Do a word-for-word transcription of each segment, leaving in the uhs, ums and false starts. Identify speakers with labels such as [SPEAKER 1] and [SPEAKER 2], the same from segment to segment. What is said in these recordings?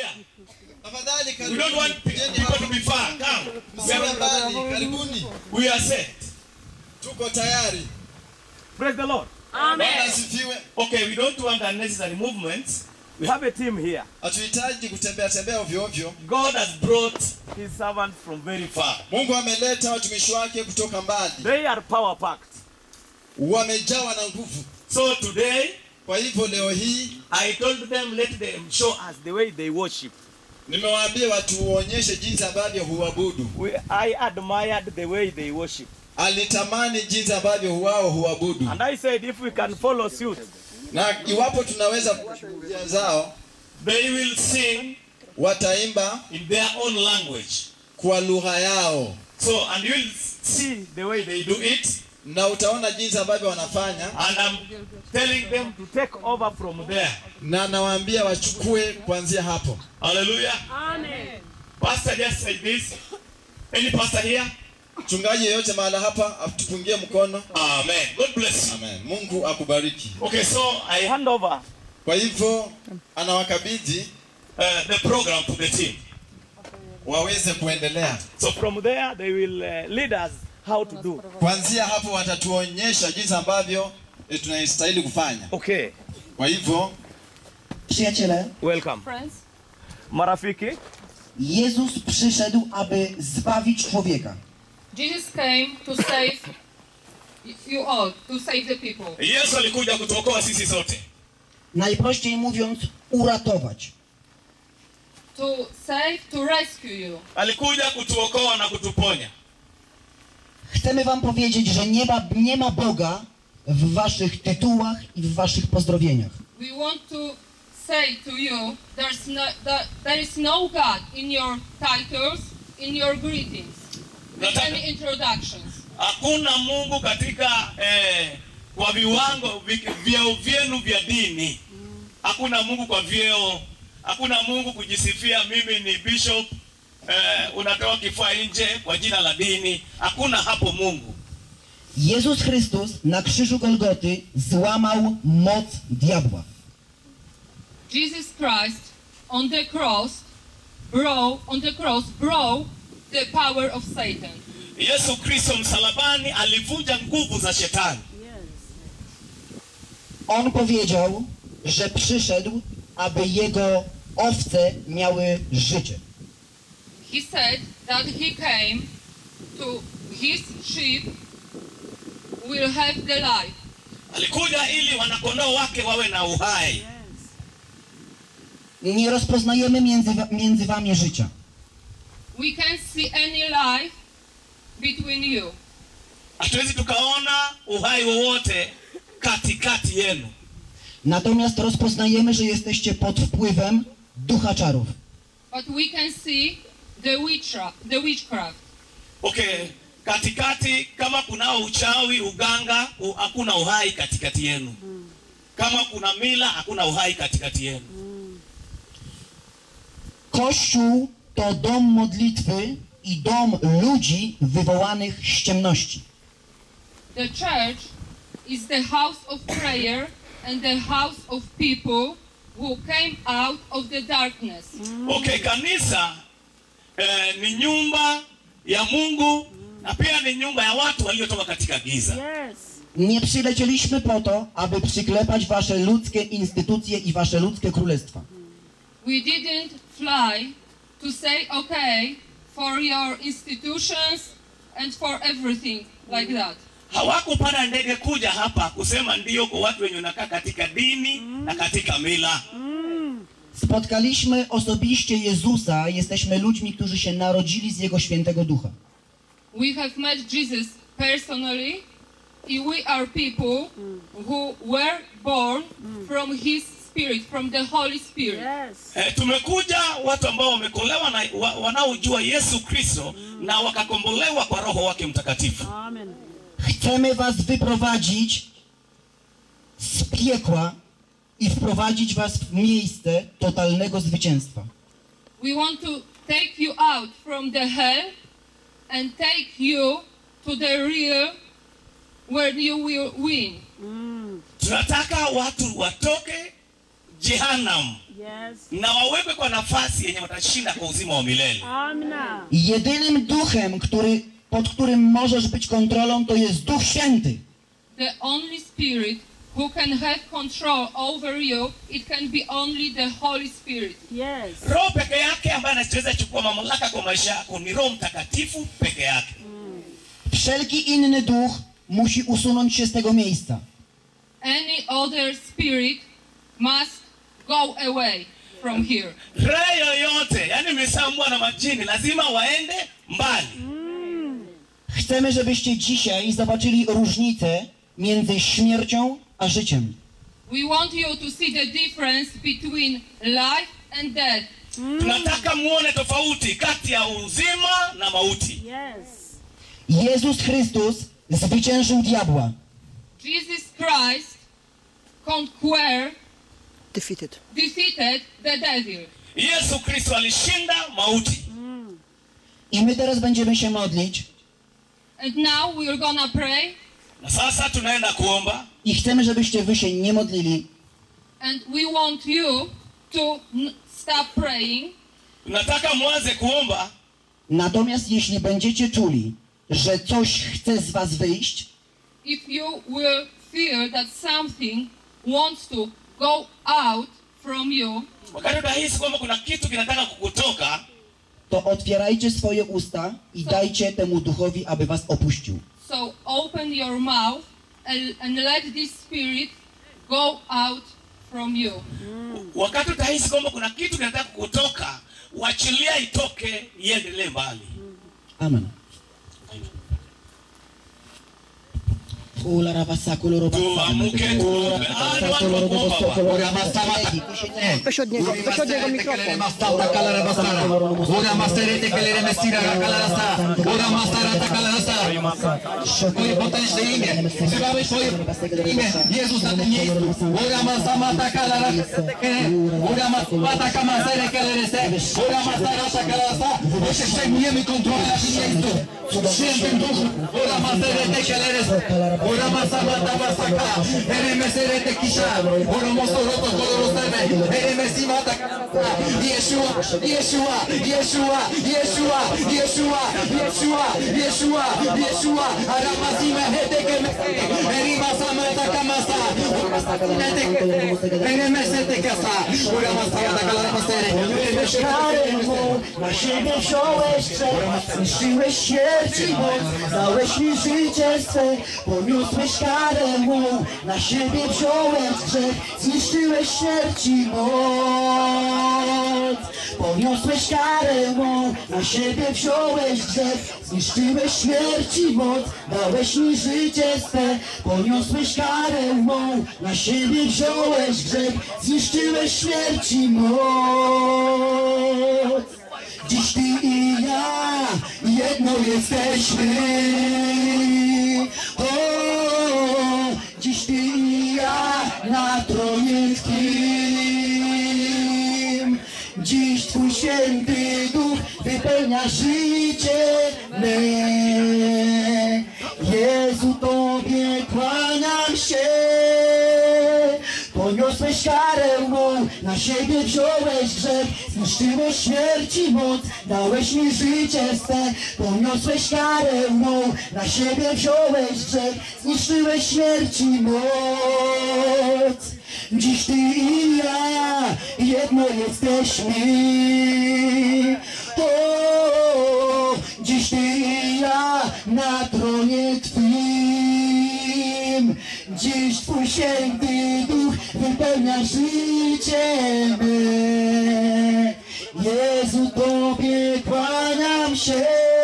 [SPEAKER 1] here.
[SPEAKER 2] Afadhali
[SPEAKER 1] We don't want people to be far. Come.
[SPEAKER 2] Msiwe mbali, karibuni.
[SPEAKER 1] We are set.
[SPEAKER 2] Tuko tayari.
[SPEAKER 3] Praise the Lord.
[SPEAKER 2] Amen. Asifiwe.
[SPEAKER 1] Okay, we don't want unnecessary movements.
[SPEAKER 3] We have a team here.
[SPEAKER 2] Hatuhitaji kutembea tembea ovyo ovyo.
[SPEAKER 1] God has brought
[SPEAKER 3] His servants from very far.
[SPEAKER 2] Mungu ameleta watumishi wake kutoka mbali.
[SPEAKER 3] They are power packed.
[SPEAKER 2] Wamejawa na nguvu.
[SPEAKER 1] So today,
[SPEAKER 2] kwa hivyo leo hii,
[SPEAKER 1] I told them let them show us
[SPEAKER 3] the way they worship.
[SPEAKER 2] Nimewaambia watu waonyeshe jinsi ambavyo huabudu.
[SPEAKER 3] We, I admired the way they worship.
[SPEAKER 2] Alitamani jinsi ambavyo wao huabudu.
[SPEAKER 3] And I said if we can follow suit.
[SPEAKER 2] Na iwapo tunaweza kushuhudia zao,
[SPEAKER 1] they will sing,
[SPEAKER 3] wataimba
[SPEAKER 1] in their own language,
[SPEAKER 2] kwa lugha yao.
[SPEAKER 1] So and you will see the way they do it,
[SPEAKER 2] na utaona jinsi ambavyo wanafanya.
[SPEAKER 1] And I'm telling them to take over from there.
[SPEAKER 2] Na nawaambia wachukue kuanzia hapo.
[SPEAKER 1] Hallelujah.
[SPEAKER 4] Amen.
[SPEAKER 1] Pastor just said this. Any pastor here?
[SPEAKER 2] Mchungaji yeyote mahali hapa atupungie mkono.
[SPEAKER 1] Amen. God bless you.
[SPEAKER 2] Amen. Mungu akubariki.
[SPEAKER 1] Okay, so I hand over.
[SPEAKER 2] Kwa hivyo anawakabidhi
[SPEAKER 1] uh, the program to the team.
[SPEAKER 2] Waweze kuendelea.
[SPEAKER 3] So from there they will uh, lead us how to do.
[SPEAKER 2] Kuanzia hapo watatuonyesha jinsi ambavyo e, tunastahili kufanya.
[SPEAKER 3] Okay.
[SPEAKER 2] Kwa hivyo
[SPEAKER 5] przyjaciele,
[SPEAKER 3] welcome.
[SPEAKER 4] Friends.
[SPEAKER 5] Marafiki, Jezus przyszedł, aby zbawić człowieka.
[SPEAKER 4] Jesus came to save you all, to save the people.
[SPEAKER 1] Yesu alikuja kutuokoa sisi sote.
[SPEAKER 5] Najprościej mówiąc, uratować.
[SPEAKER 4] To save, to rescue you.
[SPEAKER 1] Alikuja kutuokoa na kutuponya.
[SPEAKER 5] Chcemy wam powiedzieć, że nie ma, nie ma Boga w waszych tytułach i w waszych pozdrowieniach.
[SPEAKER 4] We want to say to you, there's no, that there is no God in your titles, in your greetings, in any introductions.
[SPEAKER 1] Hakuna Mungu katika eh, kwa viwango vyeo vyenu vya dini. Hakuna Mungu kwa vyeo. Hakuna Mungu kujisifia mimi ni bishop, eh, unatoa kifua nje kwa jina la dini. Hakuna hapo Mungu.
[SPEAKER 5] Jezus Chrystus na krzyżu Golgoty złamał moc diabła.
[SPEAKER 4] Jesus Christ on the cross broke on the cross broke the power of Satan.
[SPEAKER 1] Yesu Kristo msalabani alivunja nguvu za shetani.
[SPEAKER 5] On powiedział, że przyszedł, aby jego owce miały życie.
[SPEAKER 4] He said that he came to his sheep will have the life.
[SPEAKER 1] Alikuja ili wanakondoo wake wawe na uhai.
[SPEAKER 5] Nie rozpoznajemy między, między wami życia.
[SPEAKER 4] We can't see any life between you.
[SPEAKER 1] Hatuwezi tukaona uhai wowote katikati yenu.
[SPEAKER 5] Natomiast rozpoznajemy, że jesteście pod wpływem ducha czarów.
[SPEAKER 4] But we can see the witchcraft, the witchcraft.
[SPEAKER 1] Okay, katikati kama kuna uchawi, uganga, hakuna uhai katikati yenu. Kama kuna mila, hakuna uhai katikati yenu.
[SPEAKER 5] Kościół to dom modlitwy i dom ludzi wywołanych z ciemności.
[SPEAKER 4] The church is the house of prayer and the house of people who came out of the darkness.
[SPEAKER 1] Okay, kanisa eh, ni nyumba ya Mungu na pia ni nyumba ya watu waliotoka katika giza.
[SPEAKER 4] Yes.
[SPEAKER 5] Nie przylecieliśmy po to, aby przyklepać wasze ludzkie instytucje i wasze ludzkie królestwa.
[SPEAKER 4] We didn't fly to say okay for your institutions and for everything like that.
[SPEAKER 1] Hawakupanda ndege kuja hapa kusema ndio kwa watu wenye wanakaa katika dini mm. na katika mila.
[SPEAKER 5] Mm. Spotkaliśmy osobiście Jezusa, jesteśmy ludźmi, którzy się narodzili z Jego Świętego Ducha.
[SPEAKER 4] We have met Jesus personally, and we are people who were born from His Spirit, from the Holy Spirit.
[SPEAKER 1] Yes. Eh, tumekuja watu ambao wamekolewa na wa, wanaojua Yesu Kristo mm. na wakakombolewa kwa Roho wake Mtakatifu.
[SPEAKER 4] Amen.
[SPEAKER 5] Chcemy was wyprowadzić z piekła i wprowadzić was w miejsce totalnego zwycięstwa.
[SPEAKER 4] We want to take you out from the hell and take you to the real where you will win.
[SPEAKER 1] Mm. Tunataka watu watoke Jehanamu
[SPEAKER 6] Yes.
[SPEAKER 1] na wawekwe kwa nafasi yenye watashinda kwa uzima wa milele.
[SPEAKER 6] Amina.
[SPEAKER 5] Jedynym duchem, który, pod którym możesz być kontrolą, to jest Duch Święty.
[SPEAKER 4] The only spirit who can have control over you, it can be only the Holy Spirit.
[SPEAKER 6] Yes.
[SPEAKER 1] Roho peke yake ambaye anaweza chukua mamlaka kwa maisha yako ni Roho Mtakatifu peke yake.
[SPEAKER 5] Wszelki inny duch musi usunąć się z tego miejsca.
[SPEAKER 4] Any other spirit must go away from here.
[SPEAKER 1] Roho yoyote, yani misambwa na majini lazima waende mbali.
[SPEAKER 5] Chcemy, żebyście dzisiaj zobaczyli różnicę między śmiercią a życiem.
[SPEAKER 4] We want you to see the difference between life and death.
[SPEAKER 1] Tunataka muone tofauti kati ya uzima na mauti.
[SPEAKER 6] Yes.
[SPEAKER 5] Jezus Chrystus zwyciężył diabła.
[SPEAKER 4] Jesus Christ conquered,
[SPEAKER 7] Defeated.
[SPEAKER 4] defeated the devil.
[SPEAKER 1] Yesu Kristo alishinda mauti.
[SPEAKER 5] I my teraz będziemy się modlić
[SPEAKER 4] And now we're gonna pray,
[SPEAKER 1] Na sasa tunaenda kuomba
[SPEAKER 5] i chcemy, żebyście wy się nie modlili,
[SPEAKER 4] and we want you to n- stop praying.
[SPEAKER 1] Nataka mwanze kuomba,
[SPEAKER 5] natomiast jeśli będziecie czuli, że coś chce z was wyjść,
[SPEAKER 4] If you will feel that something wants to go out from you,
[SPEAKER 1] wakati utahisi kwamba kuna kitu kinataka kukutoka,
[SPEAKER 5] to otwierajcie swoje usta i dajcie temu duchowi, aby was opuścił.
[SPEAKER 4] so open your mouth and, and let this spirit go out from you.
[SPEAKER 1] wakati utahisi kwamba kuna kitu kinataka kukutoka, uachilia itoke iendelee mbali.
[SPEAKER 5] Amen.
[SPEAKER 1] Tuamuke tuombe. Ah, ni watu wa kuomba Baba.
[SPEAKER 7] Weź od niego, weź od niego mikrofon.
[SPEAKER 2] Twoje potężne imię, wzywamy Twoje imię, Jezus, na tym miejscu. Ora masamata kalara, ora masamata kamasere kelerese, ora masarata kalasa, bo się przejmujemy kontrolę na tym miejscu. W świętym duchu, ora masere te kelerese, ora masamata masaka, eremesere te kisha, ora mosoroto koloroseme, eremesimata kalasa, Yeshua, Yeshua, Yeshua, Yeshua, Yeshua, Yeshua, Yeshua, Yeshua, Aramazime hetekeme, erimasamata kamasa, eremesete kasa, ora masarata kalamasere,
[SPEAKER 8] Karemu, na siebie wziąłeś grzech, zniszczyłeś śmierć i moc, dałeś mi życie swe, poniósłeś karę mą, na siebie wziąłeś grzech, zniszczyłeś śmierć i moc. Poniosłeś karę mą, na siebie wziąłeś grzech, zniszczyłeś śmierć i moc, dałeś mi życie swe, poniosłeś karę mą, na siebie wziąłeś grzech, zniszczyłeś śmierć i moc. Dziś Ty i ja, jedno jesteśmy. O, dziś Ty i ja na tronie Twym. Dziś Twój święty duch wypełnia życie me. Jezu, Tobie kłaniam się. Poniosłeś karę mą, na siebie wziąłeś grzech, zniszczyłeś śmierć i moc, dałeś mi życie swe. Poniosłeś karę mą, na siebie wziąłeś grzech, zniszczyłeś śmierć i moc. Dziś Ty i ja, jedno jesteśmy. O, dziś Ty i ja na tronie Twym. Dziś Twój święty duch wypełnia życie me. Jezu, Tobie kłaniam się.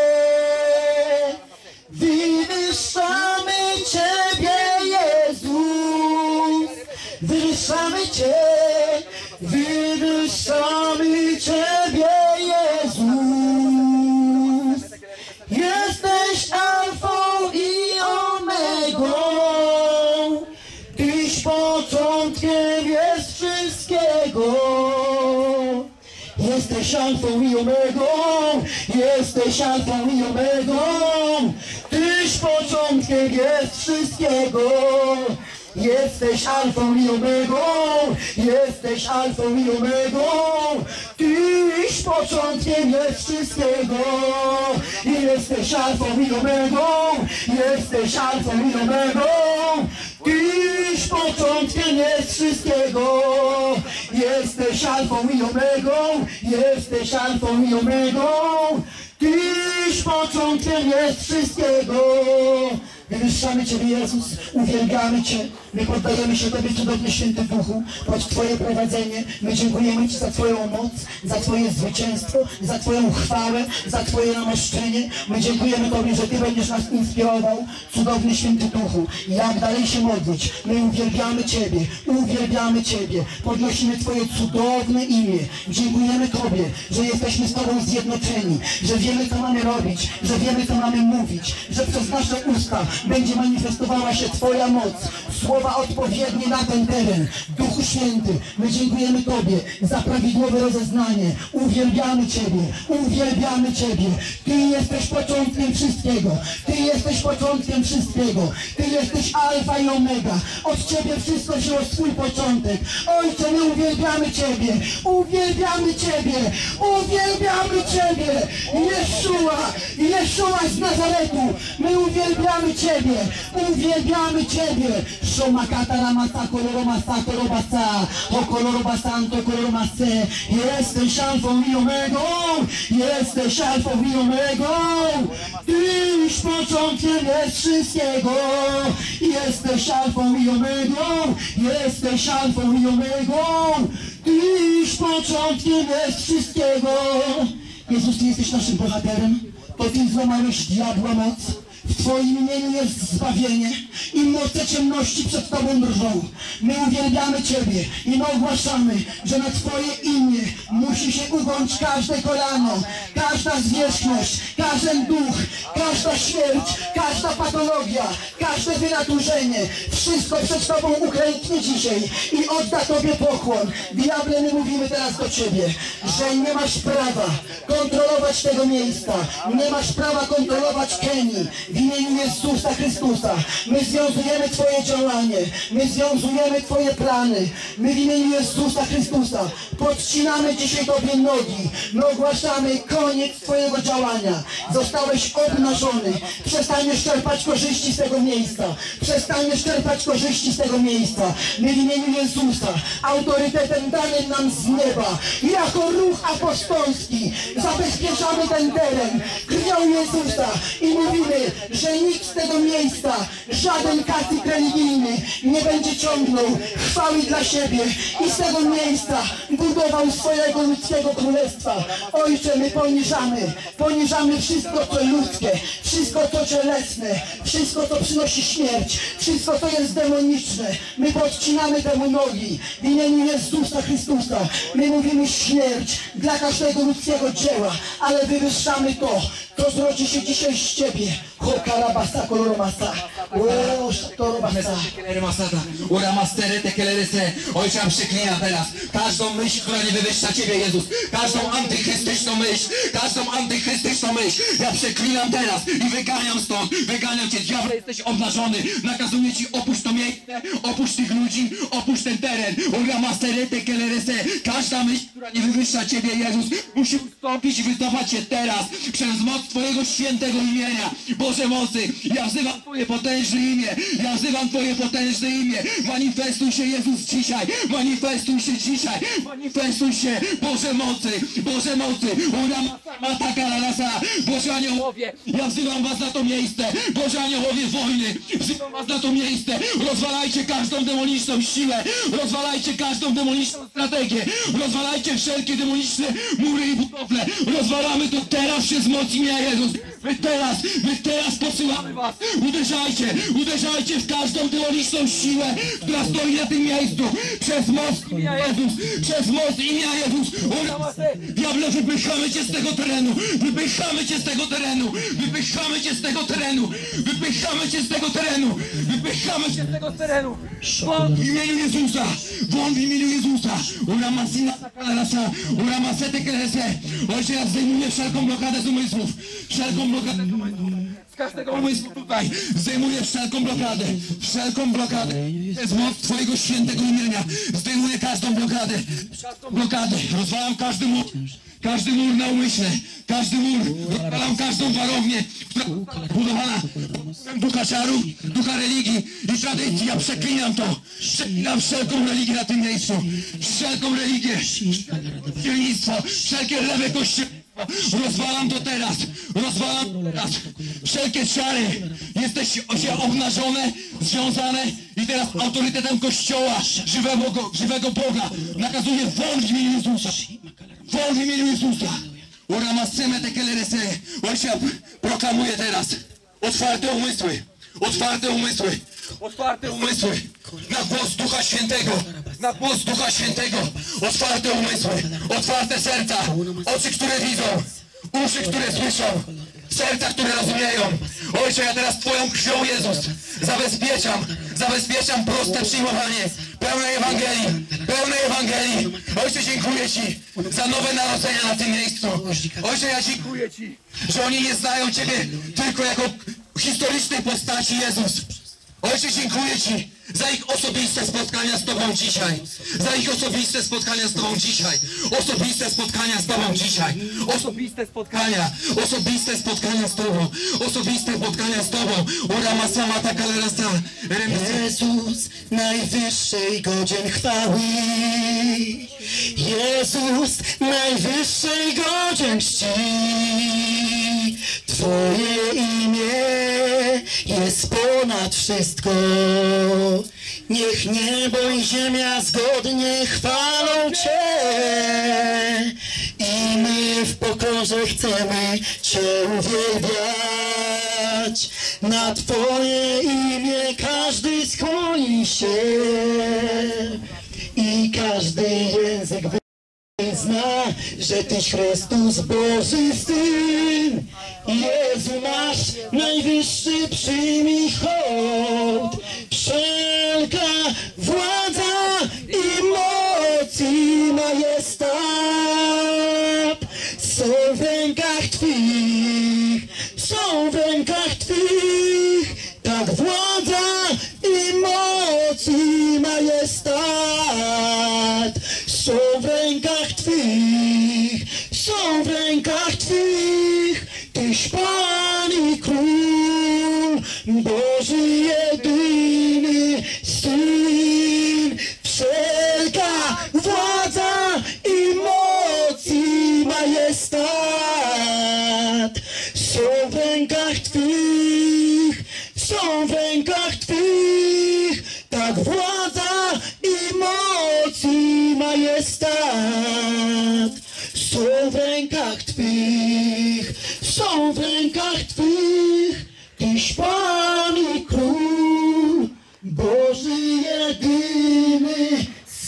[SPEAKER 8] Wywyższamy Ciebie, Jezus. Wywyższamy Cię. Wywyższamy Ciebie, Jezus. Jesteś Alfą i Omegą. Tyś początkiem jest wszystkiego. Jesteś Alfą i Omegą. Jesteś Alfą i Omegą. Tyś początkiem jest wszystkiego. jesteś alfą i omegą, jesteś alfą i omegą, Tyś początkiem jest wszystkiego. Jesteś alfą i omegą, jesteś alfą i omegą, Tyś początkiem jest wszystkiego. Jesteś alfą i omegą, jesteś alfą i omegą, Tyś początkiem jest wszystkiego. Wywyższamy Ciebie, Jezus, uwielbiamy Cię. My poddajemy się Tobie, cudowny Święty Duchu, pod Twoje prowadzenie. My dziękujemy Ci za Twoją moc, za Twoje zwycięstwo, za Twoją chwałę, za Twoje namaszczenie. My dziękujemy Tobie, że Ty będziesz nas inspirował, cudowny Święty Duchu. Jak dalej się modlić? My uwielbiamy Ciebie, uwielbiamy Ciebie. Podnosimy Twoje cudowne imię. Dziękujemy Tobie, że jesteśmy z Tobą zjednoczeni, że wiemy, co mamy robić, że wiemy, co mamy mówić, że przez nasze usta będzie manifestowała się Twoja moc, słowa odpowiednie na ten teren. Duchu Święty, my dziękujemy Tobie za prawidłowe rozeznanie. Uwielbiamy Ciebie, uwielbiamy Ciebie. Ty jesteś początkiem wszystkiego. Ty jesteś początkiem wszystkiego. Ty jesteś alfa i omega. Od Ciebie wszystko wzięło swój początek. Ojcze, my uwielbiamy Ciebie, uwielbiamy Ciebie, uwielbiamy Ciebie. Jeszua, Jeszua z Nazaretu, my uwielbiamy Ciebie, uwielbiamy Ciebie. Shomakata ramasa koloromasa kolorobasa, o kolorobasanto koloromase. Jesteś alfą i omegą, jesteś alfą i omegą, Tyś początkiem jest wszystkiego. Jesteś alfą i omegą, jesteś alfą i omegą, Tyś początkiem jest wszystkiego. Jezus, Ty jesteś naszym bohaterem. To Ty złamałeś diabła moc. W Twoim imieniu jest zbawienie i moce ciemności przed Tobą drżą. My uwielbiamy Ciebie i my ogłaszamy, że na Twoje imię musi się ugiąć każde kolano, każda zwierzchność, każdy duch, każda śmierć, każda patologia, każde wynaturzenie. Wszystko przed Tobą uklęknie dzisiaj i odda Tobie pokłon. Diable, my mówimy teraz do Ciebie, że nie masz prawa kontrolować tego miejsca, nie masz prawa kontrolować Kenii. W imieniu Jezusa Chrystusa my związujemy Twoje działanie, my związujemy Twoje plany. My w imieniu Jezusa Chrystusa podcinamy dzisiaj Tobie nogi. My ogłaszamy koniec Twojego działania. Zostałeś obnażony. Przestaniesz czerpać korzyści z tego miejsca. Przestaniesz czerpać korzyści z tego miejsca. My w imieniu Jezusa autorytetem danym nam z nieba, jako ruch apostolski zabezpieczamy ten teren krwią Jezusa i mówimy, że nikt z tego miejsca, żaden kacyk religijny nie będzie ciągnął chwały dla siebie i z tego miejsca budował swojego ludzkiego królestwa. Ojcze, my poniżamy, poniżamy wszystko, co ludzkie, wszystko, co cielesne, wszystko, co przynosi śmierć, wszystko, co jest demoniczne. My podcinamy temu nogi w imieniu Jezusa Chrystusa. My mówimy śmierć dla każdego ludzkiego dzieła, ale wywyższamy to, co zrodzi się dzisiaj z Ciebie. Hokarabasa koloromasa. O, sztorobasa.
[SPEAKER 2] Ojcze, ja przeklinam teraz każdą myśl, która nie wywyższa Ciebie, Jezus. Każdą antychrystyczną myśl, każdą antychrystyczną myśl. Ja przeklinam teraz i wyganiam stąd. Wyganiam Cię, diable, jesteś obnażony. Nakazuję Ci, opuść to miejsce, opuść tych ludzi, opuść ten teren. Każda myśl, która nie wywyższa Ciebie, Jezus, musi ustąpić i wycofać się teraz przez moc Twojego świętego imienia. Boże mocy, ja wzywam Twoje potężne imię, ja wzywam Twoje potężne imię. Manifestuj się, Jezus, dzisiaj, manifestuj się dzisiaj, manifestuj się, Boże mocy, Boże mocy, Boże aniołowie, ja wzywam Was na to miejsce, Boże aniołowie wojny, wzywam Was na to miejsce, rozwalajcie każdą demoniczną siłę, rozwalajcie każdą demoniczną strategię, rozwalajcie wszelkie demoniczne mury i budowle, rozwalamy to teraz przez moc imienia Jezus. My teraz, my teraz posyłamy Was. Uderzajcie, uderzajcie w każdą demoniczną siłę, która stoi na tym miejscu. Przez moc imienia Jezus, przez moc imienia Jezus. Diable, wypychamy Cię z tego terenu, wypychamy Cię z tego terenu, wypychamy Cię z tego terenu, wypychamy Cię z tego terenu, wypychamy Cię z tego terenu. Won w imieniu Jezusa, won w imieniu Jezusa. Uramasina sakalarasa, uramasete kelese. Ojcze, ja zdejmuję wszelką blokadę z umysłów, wszelką blokadę z umysłów. z każdego umysłu tutaj zdejmuję wszelką blokadę, wszelką blokadę. Przez moc Twojego świętego imienia zdejmuję każdą blokadę, każdą blokadę. Rozwalam każdy mur, każdy mur na umyśle, każdy mur. Rozwalam każdą warownię, która budowana ducha czaru, ducha religii i tradycji. Ja przeklinam to, przeklinam wszelką religię na tym miejscu, wszelką religię, dzielnictwo, wszelkie lewe kościoły. Rozwalam to teraz, rozwalam to teraz. Wszelkie czary jesteście się obnażone, związane i teraz autorytetem Kościoła, żywego, żywego Boga nakazuję won w imieniu Jezusa. Won w imieniu Jezusa. Uramaseme tekelerese. Ojcze, proklamuję teraz otwarte umysły, otwarte umysły, otwarte umysły na głos Ducha Świętego. Na głos Ducha Świętego, otwarte umysły, otwarte serca, oczy, które widzą, uszy, które słyszą, serca, które rozumieją. Ojcze, ja teraz Twoją krwią, Jezus, zabezpieczam, zabezpieczam proste przyjmowanie pełnej Ewangelii, pełnej Ewangelii. Ojcze, dziękuję Ci za nowe narodzenia na tym miejscu. Ojcze, ja dziękuję Ci, że oni nie znają Ciebie tylko jako historycznej postaci, Jezus. Ojcze, dziękuję Ci za ich osobiste spotkania z Tobą dzisiaj. Za ich osobiste spotkania z Tobą dzisiaj. Osobiste spotkania z Tobą dzisiaj. Osobiste spotkania. Osobiste spotkania z Tobą. Osobiste spotkania z Tobą. Urama sama taka lerasa.
[SPEAKER 8] Jezus, najwyższej godzien chwały. Jezus, najwyższej godzien czci. Twoje imię jest ponad wszystko. Niech niebo i ziemia zgodnie chwalą Cię. I my w pokorze chcemy Cię uwielbiać. Na Twoje imię każdy skłoni się. I każdy język zna, że Tyś Chrystus Boży Syn. Jezu nasz najwyższy, przyjmij hołd. Wszelka władza i moc i majestat są w rękach Twych, są w rękach Twych. Tak władza i moc i majestat są w rękach Twych, są w rękach Twych. Tyś Pan i Król, Boży jedyny Syn. Wszelka władza i moc i majestat są w rękach Twych, są w rękach Twych. Tak władza i moc i majestat są w rękach Twych, są w rękach Twych. Tyś Pan i Król, Boży jedyny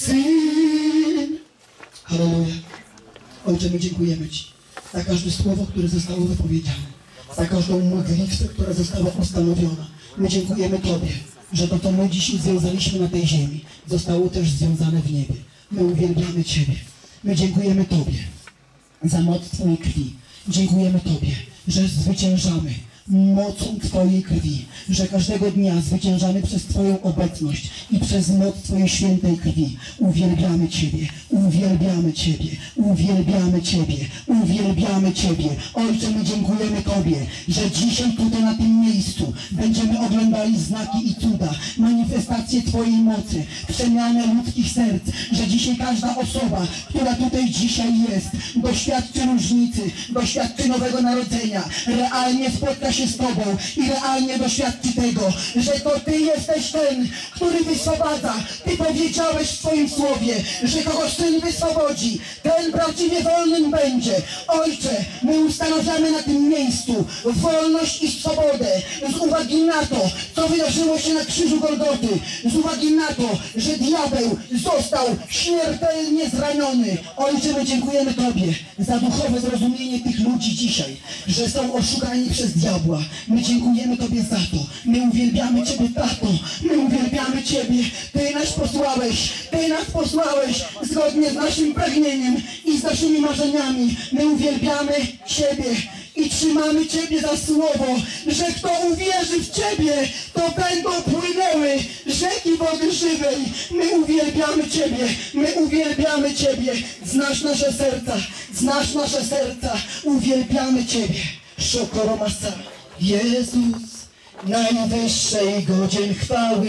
[SPEAKER 8] Syn. Halleluja. Ojcze, my dziękujemy Ci za każde słowo, które zostało wypowiedziane, za każdą modlitwę, która została ustanowiona. My dziękujemy Tobie, że to, co my dzisiaj związaliśmy na tej ziemi, zostało też związane w niebie. My uwielbiamy Ciebie. My dziękujemy Tobie za moc Twojej krwi. Dziękujemy Tobie, że zwyciężamy mocą Twojej krwi, że każdego dnia zwyciężamy przez Twoją obecność i przez moc Twojej świętej krwi. Uwielbiamy Ciebie, uwielbiamy Ciebie, uwielbiamy Ciebie, uwielbiamy Ciebie. Ojcze, my dziękujemy Tobie, że dzisiaj tutaj na tym miejscu będziemy oglądali znaki i cuda, manifestacje Twojej mocy, przemianę ludzkich serc, że dzisiaj każda osoba, która tutaj dzisiaj jest, doświadczy różnicy, doświadczy nowego narodzenia, realnie spotka się z Tobą i realnie doświadczy tego, że to Ty jesteś ten, który wyswobadza. Ty powiedziałeś w swoim słowie, że kogo Syn wyswobodzi, ten prawdziwie wolnym będzie. Ojcze, my ustanawiamy na tym miejscu wolność i swobodę z uwagi na to, co wydarzyło się na krzyżu Golgoty, z uwagi na to, że diabeł został śmiertelnie zraniony. Ojcze, my dziękujemy Tobie za duchowe zrozumienie tych ludzi dzisiaj, że są oszukani przez diabła. My dziękujemy Tobie za to. My uwielbiamy Ciebie, Tato. My uwielbiamy Ciebie. Ty nas posłałeś. Ty nas posłałeś zgodnie z naszym pragnieniem i z naszymi marzeniami. My uwielbiamy Ciebie i i trzymamy Ciebie za słowo, że kto uwierzy w Ciebie, to będą płynęły rzeki wody żywej. My uwielbiamy Ciebie, my uwielbiamy Ciebie. Znasz nasze serca, znasz nasze serca, uwielbiamy Ciebie. Szokoromasa. Jezus, najwyższej godzien chwały.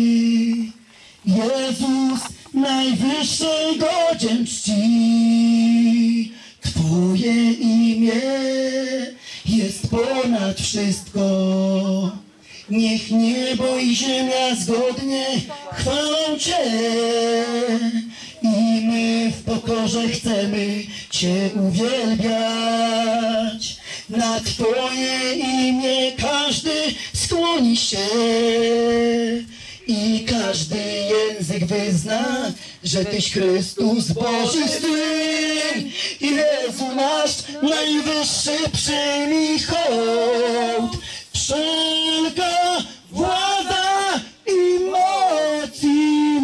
[SPEAKER 8] Jezus, najwyższej godzien czci. Twoje imię jest ponad wszystko. Niech niebo i ziemia zgodnie chwalą Cię. I my w pokorze chcemy Cię uwielbiać. Na Twoje imię każdy skłoni się. I każdy język wyzna, że Tyś Chrystus Boży Syn. Jezu nasz najwyższy, przyjmij hołd. Wszelka władza i moc i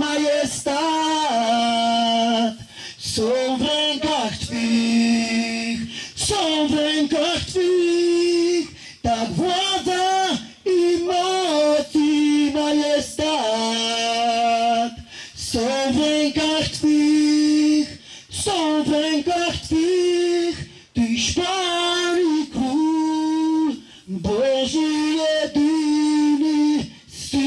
[SPEAKER 8] majestat są w rękach Twych, są w rękach Twych. Tak władza i moc i majestat są w rękach Twych, są w rękach Twych. Tyś Pan i Król, Boży jedyny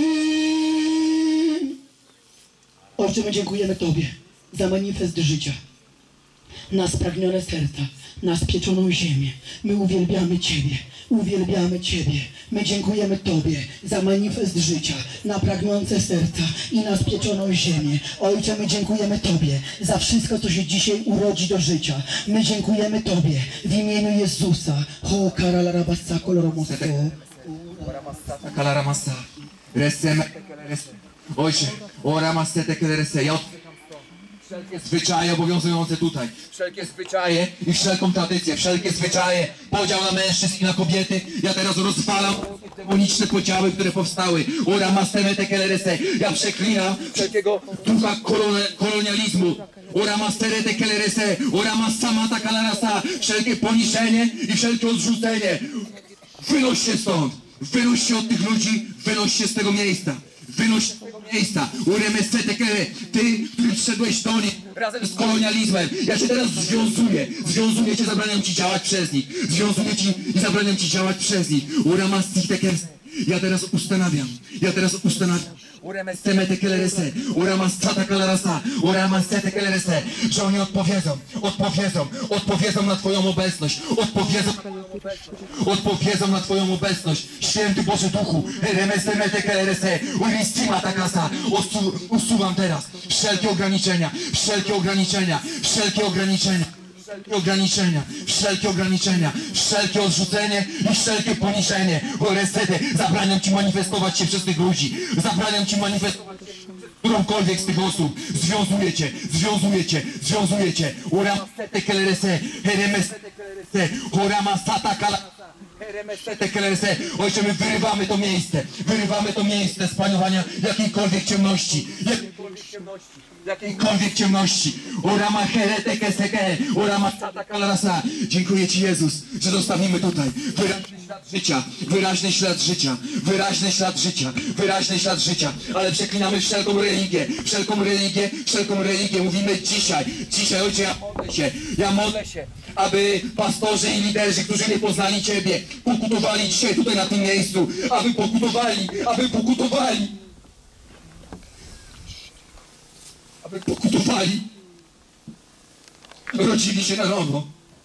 [SPEAKER 8] Syn. Ojcze, my dziękujemy Tobie za manifest życia, na spragnione serca, na spieczoną ziemię. My uwielbiamy Ciebie, uwielbiamy Ciebie. My dziękujemy Tobie za manifest życia, na pragnące serca i na spieczoną ziemię. Ojcze, my dziękujemy Tobie za wszystko, co się dzisiaj urodzi do życia. My dziękujemy Tobie w imieniu Jezusa. Ho karalarabasa koloromosko.
[SPEAKER 2] Kalaramasa. Resem. Ojcze, oramasete tekelerese. Ja wszelkie zwyczaje obowiązujące tutaj, wszelkie zwyczaje i wszelką tradycję, wszelkie zwyczaje, podział na mężczyzn i na kobiety, ja teraz rozwalam demoniczne podziały, które powstały. Ora masteme tekelerese. Ja przeklinam wszelkiego ducha kolone, kolonializmu. Ora mastere tekelerese. Ora massamata kalarasa. Wszelkie poniżenie i wszelkie odrzucenie. Wynoś się stąd. Wynoś się od tych ludzi. Wynoś się z tego miejsca. Wynoś z tego miejsca. Uremesetekele. Ty, który wszedłeś do nich razem z kolonializmem. Ja się teraz związuję. Związuję cię, zabraniam ci działać przez nich. Związuję ci i zabraniam ci działać przez nich. Uremesetekele. Ja teraz ustanawiam. Ja teraz ustanawiam. Uremesetekele. Uremesetekele. Uremesetekele. Że oni odpowiedzą. Odpowiedzą. Odpowiedzą na Twoją obecność. Odpowiedzą. Odpowiedzą na Twoją obecność. Święty Boże Duchu. Usu, usuwam teraz wszelkie ograniczenia, wszelkie ograniczenia, wszelkie ograniczenia, wszelkie ograniczenia, wszelkie ograniczenia, wszelkie odrzucenie i wszelkie poniżenie. Orestety, zabraniam Ci manifestować się przez tych ludzi. Zabraniam Ci manifestować się przez którąkolwiek z tych osób. Związuję Cię, związuję Cię, związuję Cię. Uramastete kelerese, heremestete kelerese, uramasata kala. Ojcze, my wyrywamy to miejsce, wyrywamy to miejsce z panowania jakiejkolwiek ciemności, jakiejkolwiek ciemności, jakiejkolwiek ciemności. Orama hereteke seke, orama satakalarasa. Dziękuję Ci, Jezus, że zostawimy tutaj wyraźny ślad życia, wyraźny ślad życia, wyraźny ślad życia, wyraźny ślad życia, ale przeklinamy wszelką religię, wszelką religię, wszelką religię. Mówimy dzisiaj, dzisiaj, Ojcze, ja modlę się, ja modlę się, aby pastorzy i liderzy, którzy nie poznali Ciebie, pokutowali dzisiaj tutaj na tym miejscu, aby pokutowali, aby pokutowali, aby pokutowali, rodzili się na nowo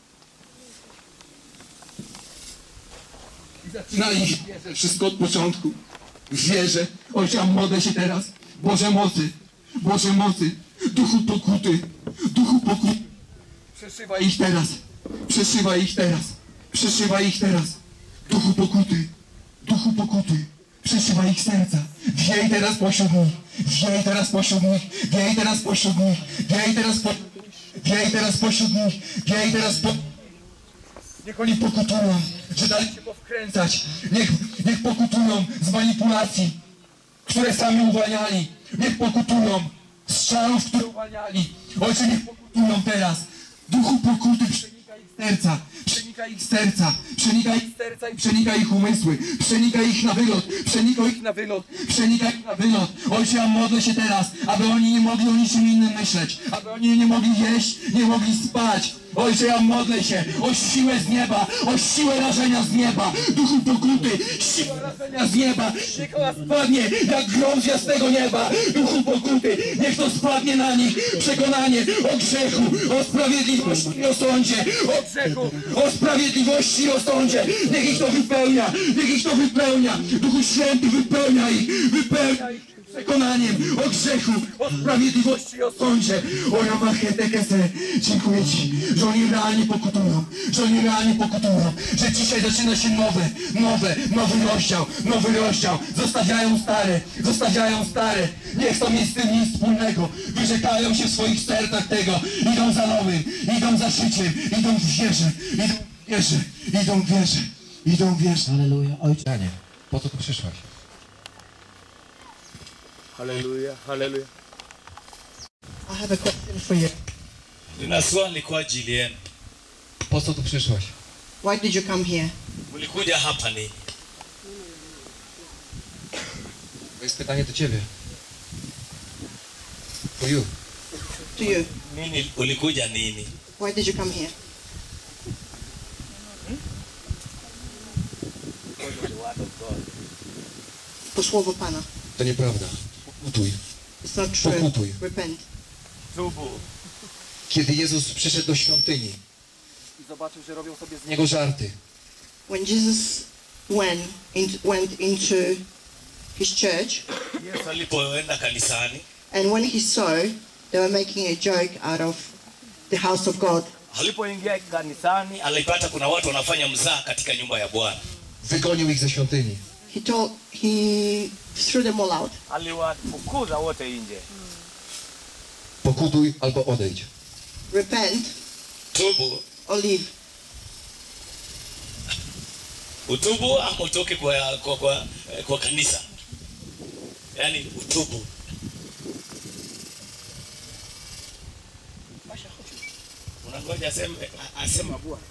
[SPEAKER 2] i zaczynali wierzyć wszystko od początku. Wierzę, Ojcze, ja modlę się teraz, Boże mocy, Boże mocy, Duchu pokuty, Duchu pokuty. Przeszywaj ich teraz, przeszywaj ich teraz, przeszywaj ich teraz. Duchu pokuty, Duchu pokuty, przeszywaj ich serca. Wiej teraz pośród nich, wiej teraz pośród nich, wiej teraz pośród nich, wiej teraz po... wiej teraz pośród nich, wiej teraz po... Niech oni pokutują, że dali się powkręcać. Niech, niech pokutują z manipulacji, które sami uwalniali. Niech pokutują z czarów, które uwalniali. Ojcze, niech pokutują teraz. Duchu pokuty, przenika ich serca. Przenika Przenika ich serca, przenika ich serca i przenika ich umysły, przenika ich na wylot, przenika ich na wylot, przenika ich na wylot. Ojcze, ja modlę się teraz, aby oni nie mogli o niczym innym myśleć, aby oni nie mogli jeść, nie mogli spać. Ojcze, ja modlę się o siłę z nieba, o siłę rażenia z nieba, duchu pokuty, siła rażenia z nieba, niech ona spadnie jak grom z jasnego nieba, duchu pokuty, niech to spadnie na nich, przekonanie o grzechu, o sprawiedliwości i o sądzie, o grzechu, o sprawiedliwości i o sądzie, niech ich to wypełnia, niech ich to wypełnia, Duchu Święty wypełnia ich, wypełnia ich przekonaniem o grzechu, o sprawiedliwości i o sądzie. O Yamahetekese, dziękuję Ci, że oni realnie pokutują, że oni realnie pokutują, że dzisiaj zaczyna się nowe, nowe, nowy rozdział, nowy rozdział. Zostawiają stare, zostawiają stare, nie chcą mieć z tym nic wspólnego, wyrzekają się w swoich sercach tego, idą za nowym, idą za życiem, idą w wierze, idą w wierze, idą w wierze, idą w wierze.
[SPEAKER 5] Halleluja, Ojcze.
[SPEAKER 2] Panie, po co tu przyszłaś?
[SPEAKER 3] Hallelujah, hallelujah.
[SPEAKER 8] I have a question for you.
[SPEAKER 1] Nina swali kwa ajili yenu.
[SPEAKER 2] Po co tu przyszłaś?
[SPEAKER 8] Why did you come here?
[SPEAKER 1] Mlikuja hapa nini?
[SPEAKER 2] To jest pytanie do Ciebie. For you.
[SPEAKER 8] To you.
[SPEAKER 1] Nini ulikuja nini?
[SPEAKER 8] Why did you come here? Po słowo Pana.
[SPEAKER 2] To nieprawda. Pokutuj.
[SPEAKER 8] It's not true.
[SPEAKER 2] Pokutuj.
[SPEAKER 8] Repent.
[SPEAKER 3] Tubu.
[SPEAKER 2] Kiedy Jezus przyszedł do świątyni i zobaczył, że robią sobie z Niego żarty,
[SPEAKER 8] When Jesus went, in, went into his church,
[SPEAKER 1] Yesu alipoenda kanisani,
[SPEAKER 8] and when he saw they were making a joke out of the house of God,
[SPEAKER 3] Alipoingia kanisani,
[SPEAKER 1] alipata kuna watu wanafanya mzaha katika nyumba ya Bwana.
[SPEAKER 2] wygonił ich ze świątyni.
[SPEAKER 8] he told he threw them all out.
[SPEAKER 3] aliwafukuza wote nje.
[SPEAKER 2] Pokutuj albo odejdź.
[SPEAKER 8] Repent
[SPEAKER 1] Tubu,
[SPEAKER 8] or leave.
[SPEAKER 1] utubu ama utoke kwa, kwa, kwa, kwa kanisa. Yaani utubu. Unangoja aseme asema Bwana.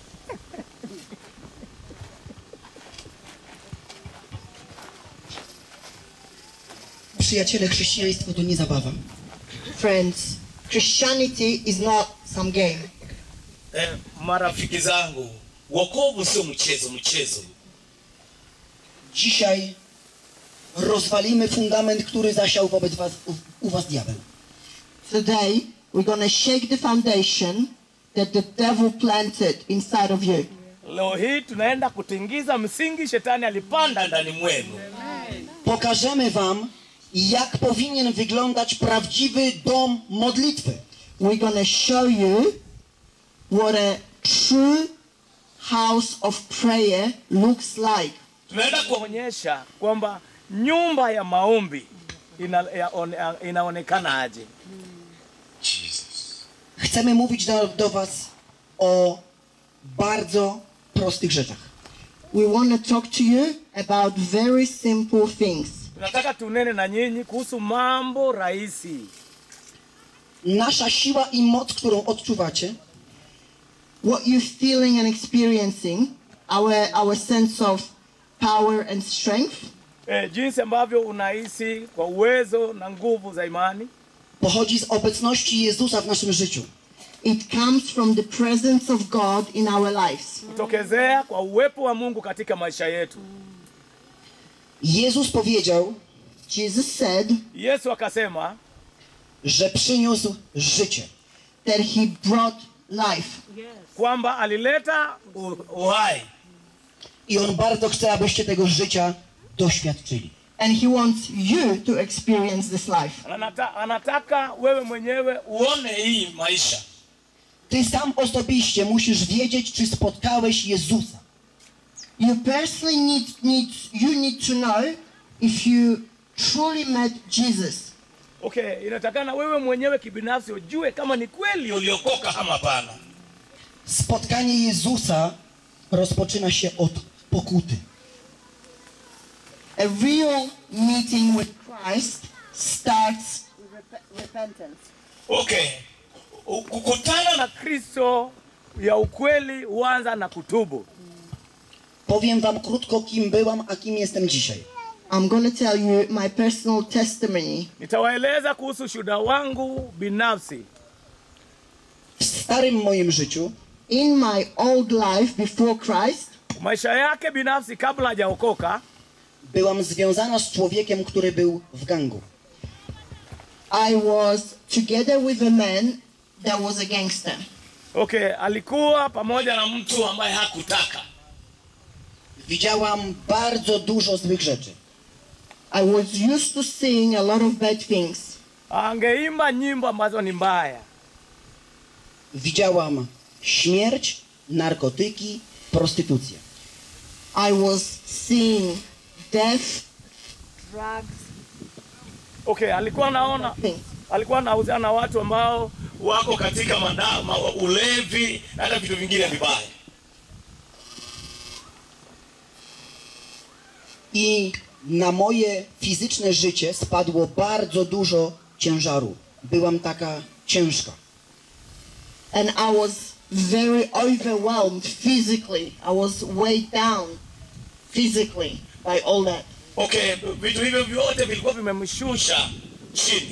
[SPEAKER 5] Przyjaciele, chrześcijaństwo to nie zabawa.
[SPEAKER 8] Friends, Christianity is not some game.
[SPEAKER 1] Eh, marafiki zangu, wokovu sio mchezo mchezo.
[SPEAKER 5] Dzisiaj rozwalimy fundament, który zasiał wobec was, u, u was diabeł.
[SPEAKER 8] Today, we're going to shake the foundation that the devil planted inside of you.
[SPEAKER 3] Leo hii tunaenda kutingiza msingi shetani alipanda ndani mwenu.
[SPEAKER 5] Pokażemy wam, jak powinien wyglądać prawdziwy dom modlitwy.
[SPEAKER 8] We're going to show you what a true house of prayer looks like.
[SPEAKER 1] Tunaenda kwa
[SPEAKER 3] Kuonyesha kwamba nyumba ya maombi ina, ya, on, inaonekana aje.
[SPEAKER 5] Chcemy mówić do, do was o bardzo prostych rzeczach.
[SPEAKER 8] We want to talk to you about very simple things.
[SPEAKER 3] Tunataka tunene na nyinyi kuhusu mambo rahisi.
[SPEAKER 5] Nasza siła i moc, którą odczuwacie,
[SPEAKER 8] What you're feeling and experiencing, our, our sense of power and strength,
[SPEAKER 3] E, jinsi ambavyo unahisi kwa uwezo na nguvu za imani
[SPEAKER 5] pochodzi z obecności Jezusa w naszym życiu.
[SPEAKER 8] it comes from the presence of God in our lives.
[SPEAKER 3] kutokezea kwa uwepo wa Mungu katika maisha yetu.
[SPEAKER 5] Jezus powiedział,
[SPEAKER 8] Jesus said
[SPEAKER 3] Yesu akasema
[SPEAKER 5] że przyniósł życie.
[SPEAKER 8] that he brought life.
[SPEAKER 3] kwamba alileta
[SPEAKER 1] u- uhai.
[SPEAKER 5] I On bardzo chce, abyście tego życia doświadczyli.
[SPEAKER 8] And he wants you to experience this life.
[SPEAKER 3] Anata, anataka wewe mwenyewe
[SPEAKER 1] Uone hii maisha.
[SPEAKER 5] Ty sam osobiście musisz wiedzieć, czy spotkałeś Jezusa.
[SPEAKER 8] You personally need, need, you need to know if you truly met Jesus.
[SPEAKER 3] okay, inatakana wewe mwenyewe kibinafsi ujue kama ni kweli
[SPEAKER 1] Uliokoka kama hapana.
[SPEAKER 5] Spotkanie Jezusa rozpoczyna się od pokuty.
[SPEAKER 8] A real meeting with Christ starts with rep- repentance.
[SPEAKER 1] Okay. U- Kukutana na
[SPEAKER 3] na Kristo ya ukweli huanza na kutubu.
[SPEAKER 5] Powiem wam krótko, kim byłam, a kim jestem dzisiaj.
[SPEAKER 7] I'm going to tell you my personal testimony.
[SPEAKER 3] Nitawaeleza kuhusu shuhuda wangu binafsi.
[SPEAKER 5] W starym moim życiu,
[SPEAKER 7] In my old life before Christ,
[SPEAKER 3] Maisha yake binafsi kabla hajaokoka,
[SPEAKER 5] byłam związana z człowiekiem, który był w gangu.
[SPEAKER 7] I was together with a man that was a gangster.
[SPEAKER 3] okay, alikuwa pamoja na mtu ambaye hakutaka.
[SPEAKER 5] Widziałam bardzo dużo złych rzeczy.
[SPEAKER 7] I was used to seeing a lot of bad things.
[SPEAKER 3] Angeimba nyimbo ambazo ni mbaya.
[SPEAKER 5] Widziałam śmierć, narkotyki, prostytucję.
[SPEAKER 7] I was seeing death, drugs,
[SPEAKER 3] Okay, alikuwa naona,
[SPEAKER 7] things.
[SPEAKER 3] alikuwa anauzana na watu ambao wako katika madawa, ulevi na hata vitu vingine vibaya.
[SPEAKER 5] I na moje fizyczne życie spadło bardzo dużo ciężaru. Byłam taka ciężka.
[SPEAKER 7] And I was very overwhelmed physically. I was weighed down physically by all that.
[SPEAKER 3] Okay, vitu hivyo vyote vilikuwa vimemshusha chini.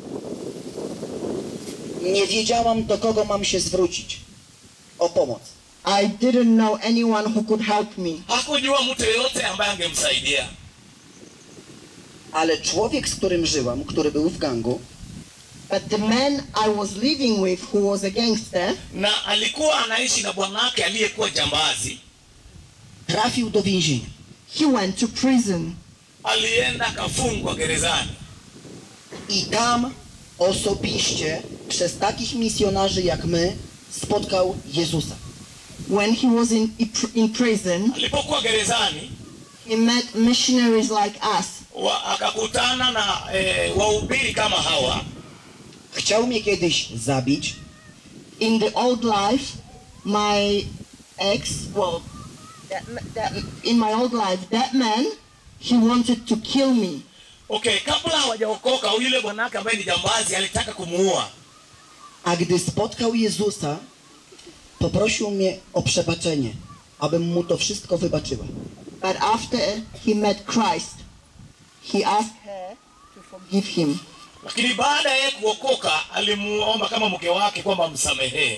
[SPEAKER 5] Nie wiedziałam, do kogo mam się zwrócić o pomoc.
[SPEAKER 7] I didn't know anyone who could help me.
[SPEAKER 3] Hakujua mtu yeyote ambaye angemsaidia.
[SPEAKER 5] Ale człowiek, z którym żyłam, który był w gangu,
[SPEAKER 7] But the man I was living with, who was a gangster,
[SPEAKER 3] Na alikuwa anaishi na bwanake aliyekuwa jambazi.
[SPEAKER 5] trafił do więzienia.
[SPEAKER 7] he went to prison.
[SPEAKER 3] Alienda akafungwa gerezani.
[SPEAKER 5] I tam osobiście przez takich misjonarzy jak my spotkał Jezusa.
[SPEAKER 7] When he was in, in prison,
[SPEAKER 3] Alipokuwa gerezani,
[SPEAKER 7] he met missionaries like us.
[SPEAKER 3] wa, akakutana na e, wahubiri kama hawa.
[SPEAKER 5] Chciał mnie kiedyś zabić,
[SPEAKER 7] In the old life, my ex, well, that, that, in my old life, that man, he wanted to kill me.
[SPEAKER 3] Okay, kabla hawajaokoka yule bwanake ambaye ni jambazi alitaka kumuua.
[SPEAKER 5] a gdy spotkał Jezusa, poprosił mnie o przebaczenie, abym mu to wszystko wybaczyła.
[SPEAKER 7] But after he met Christ, he asked her to forgive him.
[SPEAKER 3] Lakini baada ya yeye kuokoka alimuomba kama mke wake kwamba msamehee.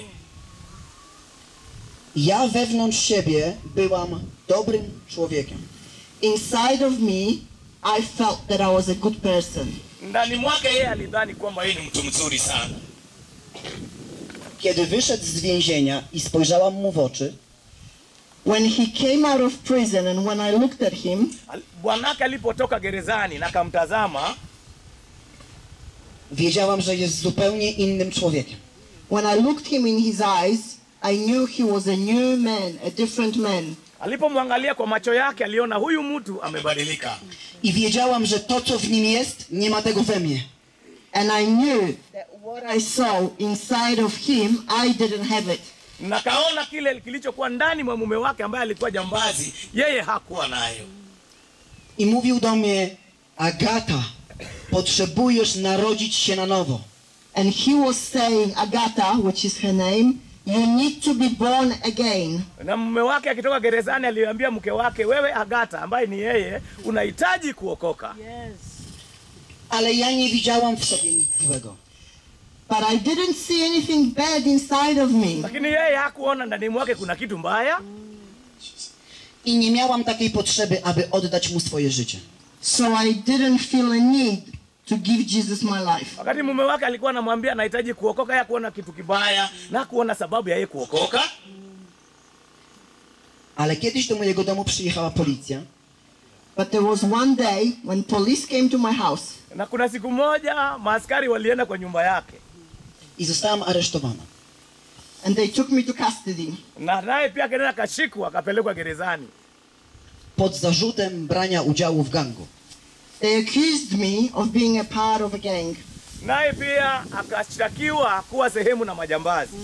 [SPEAKER 5] Ja wewnątrz siebie byłam dobrym człowiekiem.
[SPEAKER 7] Inside of me, I felt that I was a good person.
[SPEAKER 3] Ndani mwake yeye alidhani kwamba yeye ni mtu mzuri sana.
[SPEAKER 5] Kiedy wyszedł z więzienia i spojrzałam mu w oczy,
[SPEAKER 7] When he came out of prison and when I looked at him,
[SPEAKER 3] Al- Bwanake alipotoka gerezani na akamtazama,
[SPEAKER 5] wiedziałam, że jest zupełnie innym człowiekiem.
[SPEAKER 7] when I looked him in his eyes, I knew he was a new man, a different man.
[SPEAKER 3] alipomwangalia kwa macho yake aliona huyu mtu amebadilika.
[SPEAKER 5] I wiedziałam, że to, co w nim jest, nie ma tego we mnie.
[SPEAKER 7] And I knew that what I saw inside of him, I didn't have it.
[SPEAKER 3] Na kaona kile kilichokuwa ndani mwa mume wake ambaye alikuwa jambazi, yeye hakuwa nayo.
[SPEAKER 5] I mówił do mnie, Agata, potrzebujesz narodzić się na nowo.
[SPEAKER 7] And he was saying, Agatha, which is her name, you need to be born again.
[SPEAKER 3] Na mume wake akitoka gerezani aliambia mke wake, wewe Agata ambaye ni yeye, unahitaji kuokoka.
[SPEAKER 5] Ale ja nie widziałam w sobie nic złego.
[SPEAKER 7] But I didn't see anything bad inside of me.
[SPEAKER 3] Lakini yeye hakuona ndani mwake kuna kitu mbaya.
[SPEAKER 5] I nie miałam takiej potrzeby, aby oddać mu swoje życie.
[SPEAKER 7] So I didn't feel a need to give Jesus my life.
[SPEAKER 3] Wakati mume wake alikuwa anamwambia anahitaji kuokoka, yeye kuona kitu kibaya na kuona sababu ya yeye kuokoka.
[SPEAKER 5] Ale kiedyś do mojego domu przyjechała policja
[SPEAKER 7] But there was one day when police came to my house
[SPEAKER 3] Na kuna siku moja maaskari walienda kwa nyumba yake
[SPEAKER 5] i zostałam aresztowana.
[SPEAKER 7] and they took me to custody.
[SPEAKER 3] na naye pia akaenda akashikwa akapelekwa gerezani.
[SPEAKER 5] Pod zarzutem brania udziału w gangu.
[SPEAKER 7] They accused me of being a part of a gang.
[SPEAKER 3] Naye pia akashtakiwa kuwa sehemu na majambazi.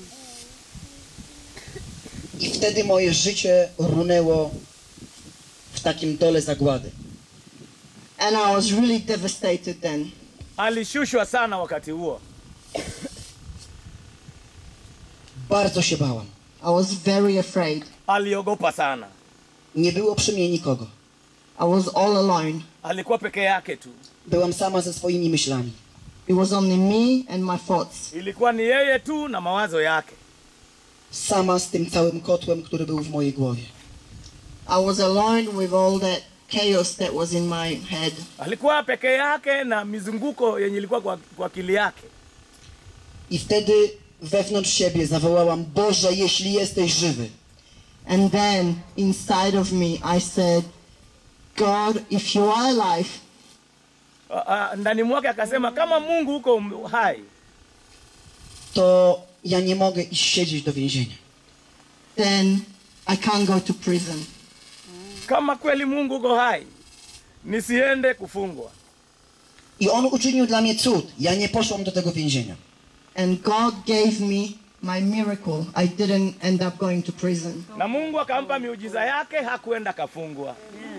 [SPEAKER 5] I wtedy moje życie runęło w takim dole zagłady.
[SPEAKER 7] And I was really devastated then.
[SPEAKER 3] Alishushwa sana wakati huo.
[SPEAKER 5] Bardzo się bałam.
[SPEAKER 7] I was very afraid.
[SPEAKER 3] Aliogopa sana.
[SPEAKER 5] Nie było przy mnie nikogo.
[SPEAKER 7] I was all alone.
[SPEAKER 3] Alikuwa peke yake tu.
[SPEAKER 5] Byłam sama ze swoimi myślami.
[SPEAKER 7] It was only me and my thoughts.
[SPEAKER 3] Ilikuwa ni yeye tu na mawazo yake.
[SPEAKER 5] Sama z tym całym kotłem, który był w mojej głowie.
[SPEAKER 7] I was alone with all that chaos that was in my head.
[SPEAKER 3] Alikuwa peke yake na mizunguko yenye ilikuwa kwa, kwa akili yake.
[SPEAKER 5] I wtedy wewnątrz siebie zawołałam: Boże, jeśli jesteś żywy.
[SPEAKER 7] And then inside of me I said, God, if you are alive,
[SPEAKER 3] A- a- Ndani mwake akasema kama Mungu uko hai,
[SPEAKER 5] to ja nie mogę iść siedzieć do więzienia.
[SPEAKER 7] then I can't go to prison.
[SPEAKER 3] kama kweli Mungu uko hai, nisiende kufungwa.
[SPEAKER 5] I On uczynił dla mnie cud. Ja nie poszłam do tego więzienia.
[SPEAKER 7] And God gave me my miracle. I didn't end up going to prison.
[SPEAKER 3] Na Mungu akampa miujiza yake, hakuenda kafungwa.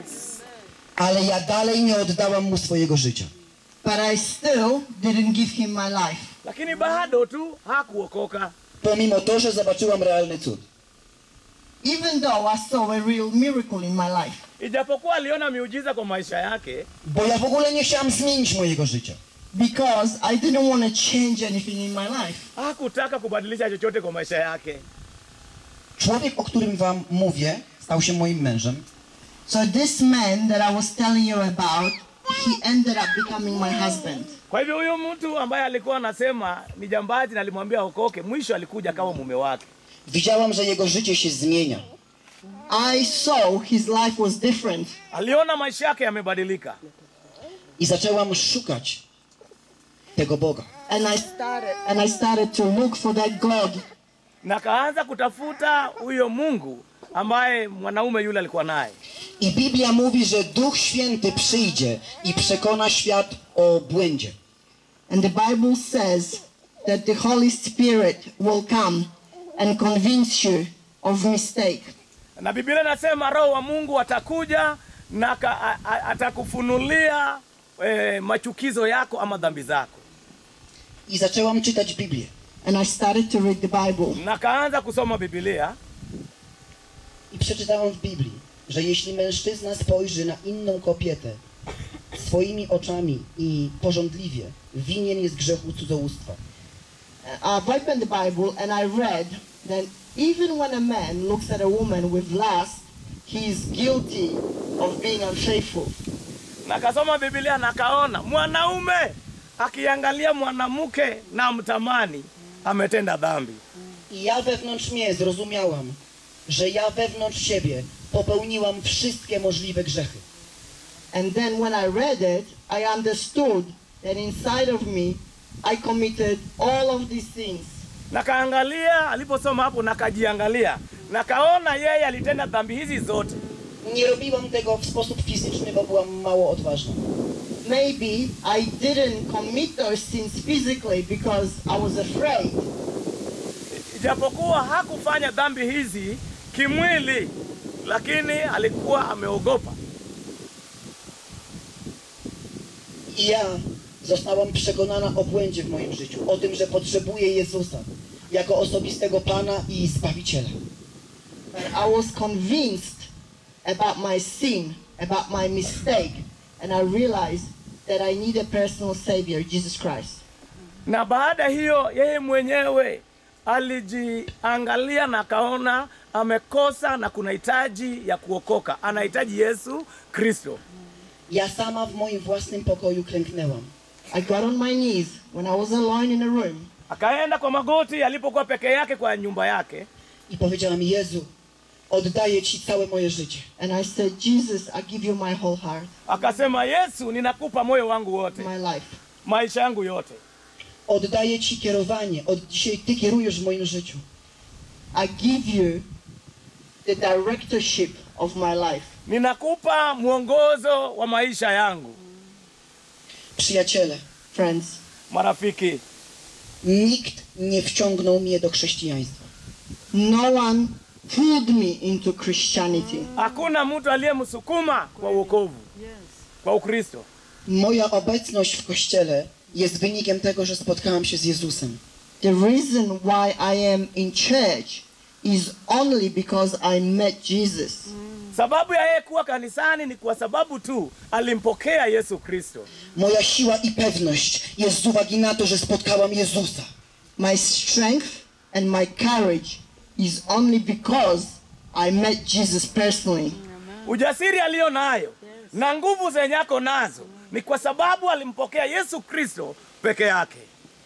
[SPEAKER 5] Ale ja dalej nie oddałam Mu swojego życia.
[SPEAKER 7] But I still didn't give him my life.
[SPEAKER 3] Lakini bado tu hakuokoka.
[SPEAKER 5] Pomimo to, że zobaczyłam realny cud.
[SPEAKER 7] Even though I saw a real miracle in my life.
[SPEAKER 3] Ijapokuwa aliona miujiza kwa maisha yake,
[SPEAKER 5] Bo ja w ogóle nie chciałam zmienić mojego życia.
[SPEAKER 7] Because I didn't want to change anything in my life.
[SPEAKER 3] hakutaka kubadilisha chochote kwa maisha yake.
[SPEAKER 5] Człowiek, o którym wam mówię, stał się moim mężem.
[SPEAKER 7] So this man that I was telling you about, he ended up becoming my husband.
[SPEAKER 3] Kwa hivyo huyo mtu ambaye alikuwa anasema ni jambazi na alimwambia okoke, mwisho alikuja kama mume wake.
[SPEAKER 5] Widziałam, że jego życie się zmienia.
[SPEAKER 7] I saw his life was different.
[SPEAKER 3] Aliona maisha yake yamebadilika.
[SPEAKER 5] I zaczęłam szukać tego Boga.
[SPEAKER 7] And I started and I started to look for that God.
[SPEAKER 3] Na kaanza kutafuta huyo Mungu ambaye mwanaume yule alikuwa naye.
[SPEAKER 5] I Biblia mówi, że Duch Święty przyjdzie i przekona świat o błędzie.
[SPEAKER 7] And the Bible says that the Holy Spirit will come and convince you of mistake.
[SPEAKER 3] Na Biblia inasema Roho wa Mungu atakuja na ka, a, a, atakufunulia e, machukizo yako ama dhambi zako.
[SPEAKER 5] I zaczęłam czytać Biblię.
[SPEAKER 7] And I started to read the Bible.
[SPEAKER 3] Na kaanza kusoma Biblia
[SPEAKER 5] I przeczytałam w Biblii, że jeśli mężczyzna spojrzy na inną kobietę swoimi oczami i pożądliwie, winien jest grzechu cudzołóstwa.
[SPEAKER 7] I've opened the Bible and I read that even when a man looks at a woman with lust, he is guilty of being unfaithful.
[SPEAKER 3] na kasoma Biblia na kaona mwanaume akiangalia mwanamke na mtamani ametenda dhambi.
[SPEAKER 5] I ja wewnątrz mnie zrozumiałam, że ja wewnątrz siebie popełniłam wszystkie możliwe grzechy.
[SPEAKER 7] And then when I read it, I understood that inside of me, I committed all of these things.
[SPEAKER 3] Na kaangalia aliposoma hapo na kajiangalia na kaona yeye alitenda dhambi hizi zote.
[SPEAKER 5] Nie robiłam tego w sposób fizyczny, bo byłam mało odważna.
[SPEAKER 7] Maybe I didn't commit those sins physically because I was afraid.
[SPEAKER 3] Ijapokuwa hakufanya dhambi hizi kimwili, lakini alikuwa ameogopa.
[SPEAKER 5] I ja zostałam przekonana o błędzie w moim życiu, o tym, że potrzebuję Jezusa jako osobistego Pana i Zbawiciela.
[SPEAKER 7] But I was convinced about my sin, about my mistake, and I realized that I need a personal Savior, Jesus Christ.
[SPEAKER 3] Na baada hiyo yeye mwenyewe alijiangalia na kaona amekosa na kuna hitaji ya kuokoka. Anahitaji Yesu Kristo.
[SPEAKER 5] Ja sama w moim własnym pokoju klęknęłam.
[SPEAKER 7] I got on my knees when I was alone in a room.
[SPEAKER 3] Akaenda kwa magoti alipokuwa peke yake kwa nyumba yake.
[SPEAKER 5] I powiedziałam: Jezu, oddaję Ci całe moje życie.
[SPEAKER 7] And I said, Jesus, I give you my whole heart,
[SPEAKER 3] Akasema, Yesu, ninakupa moyo wangu wote,
[SPEAKER 7] my life.
[SPEAKER 3] maisha yangu yote.
[SPEAKER 5] Oddaję Ci kierowanie. Od dzisiaj Ty kierujesz w moim życiu.
[SPEAKER 7] I give you the directorship of my life.
[SPEAKER 3] Ninakupa mwongozo wa maisha yangu.
[SPEAKER 5] Przyjaciele,
[SPEAKER 7] Friends,
[SPEAKER 3] Marafiki,
[SPEAKER 5] nikt nie wciągnął mnie do chrześcijaństwa.
[SPEAKER 7] no one pulled me into Christianity.
[SPEAKER 3] hakuna mtu aliyemsukuma kwa wokovu, kwa Ukristo.
[SPEAKER 5] Moja obecność w Kościele jest wynikiem tego, że spotkałam się z Jezusem.
[SPEAKER 7] the reason why I am in church is only because I met Jesus.
[SPEAKER 3] Sababu ya yeye kuwa kanisani ni kwa sababu tu alimpokea Yesu Kristo.
[SPEAKER 5] Moja siła i pewność jest z uwagi na to, że spotkałam Jezusa.
[SPEAKER 7] My strength and my courage is only because I met Jesus personally.
[SPEAKER 3] Ujasiri alio nayo na nguvu zenye ako nazo ni kwa sababu alimpokea Yesu Kristo peke yake.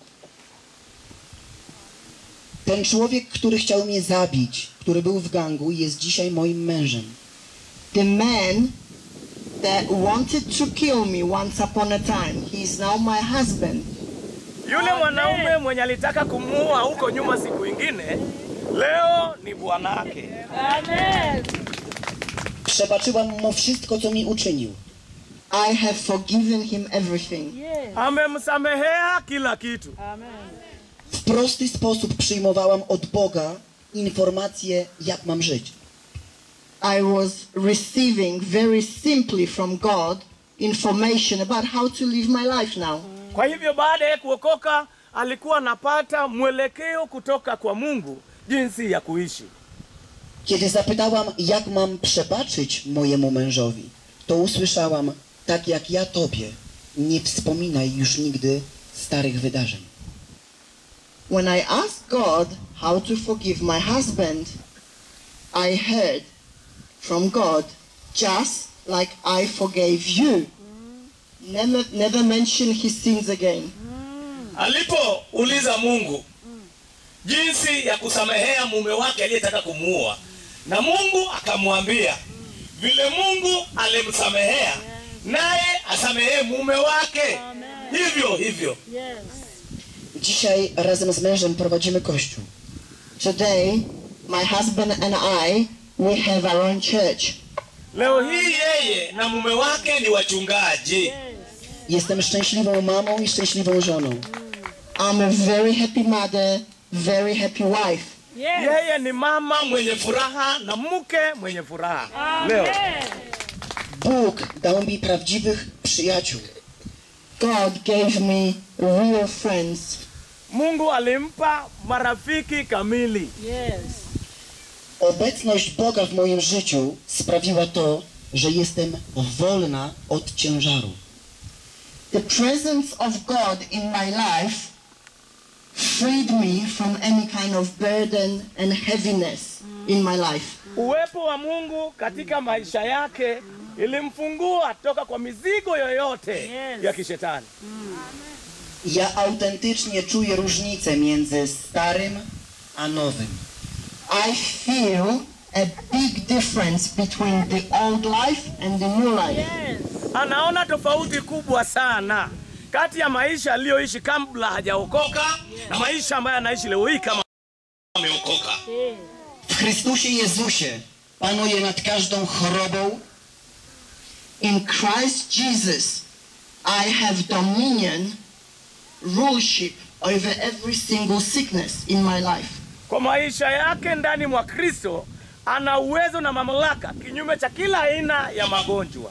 [SPEAKER 5] Ten człowiek, który chciał mnie zabić, który był w gangu, jest dzisiaj moim mężem.
[SPEAKER 7] The man that wanted to kill me once upon a time, he is now my husband.
[SPEAKER 3] Yule mwanaume mwenye alitaka kumuua huko nyuma siku ingine, leo ni bwanake.
[SPEAKER 6] Amen.
[SPEAKER 5] Przebaczyłam mu wszystko, co mi uczynił.
[SPEAKER 7] I have forgiven him everything.
[SPEAKER 3] Amemsamehea kila kitu.
[SPEAKER 6] Amen.
[SPEAKER 5] W prosty sposób przyjmowałam od Boga informacje, jak mam żyć.
[SPEAKER 7] I was receiving very simply from God information about how to live my life now.
[SPEAKER 3] Kwa hivyo baada ya kuokoka alikuwa anapata mwelekeo kutoka kwa Mungu jinsi ya kuishi.
[SPEAKER 5] Kiedy zapytałam, jak mam przebaczyć mojemu mężowi, to usłyszałam, tak jak ja tobie, nie wspominaj już nigdy starych wydarzeń.
[SPEAKER 7] When I asked God how to forgive my husband, I heard from God, just like I forgave you. Never, never mention his sins again.
[SPEAKER 1] Alipouliza Mungu jinsi ya kusamehea mume wake aliyetaka kumuua, na Mungu akamwambia vile Mungu alimsamehea, naye asamehee mume wake. Hivyo hivyo.
[SPEAKER 5] Dzisiaj razem z mężem prowadzimy kościół.
[SPEAKER 7] Today, my husband and I, we have our own church.
[SPEAKER 1] Leo hii yeye na mume wake ni wachungaji.
[SPEAKER 5] Jestem szczęśliwą mamą i szczęśliwą żoną.
[SPEAKER 7] I'm a very happy mother, very happy wife.
[SPEAKER 3] Yeye ni mama mwenye furaha na mke mwenye furaha. Leo
[SPEAKER 5] Bóg dał mi prawdziwych przyjaciół.
[SPEAKER 7] God gave me real friends.
[SPEAKER 3] Mungu alimpa marafiki kamili.
[SPEAKER 6] Yes.
[SPEAKER 5] Obecność Boga w moim życiu sprawiła to, że jestem wolna od ciężaru.
[SPEAKER 7] The presence of God in my life freed me from any kind of burden and heaviness in my life.
[SPEAKER 3] Uwepo wa Mungu katika maisha yake ilimfungua toka kwa mizigo yoyote
[SPEAKER 6] Yes.
[SPEAKER 3] ya kishetani.
[SPEAKER 5] Ja autentycznie czuję różnicę między starym a nowym.
[SPEAKER 7] I feel a big difference between the old life and the new life.
[SPEAKER 6] Yes.
[SPEAKER 3] Anaona tofauti kubwa sana kati ya maisha aliyoishi kabla hajaokoka na maisha ambayo anaishi leo hii kama
[SPEAKER 1] Ameokoka.
[SPEAKER 5] W Chrystusie Jezusie panuje nad każdą chorobą.
[SPEAKER 7] In Christ Jesus, I have dominion, ruleship over every single sickness in my life.
[SPEAKER 3] Kwa maisha yake ndani mwa Kristo ana uwezo na mamlaka kinyume cha kila aina ya magonjwa.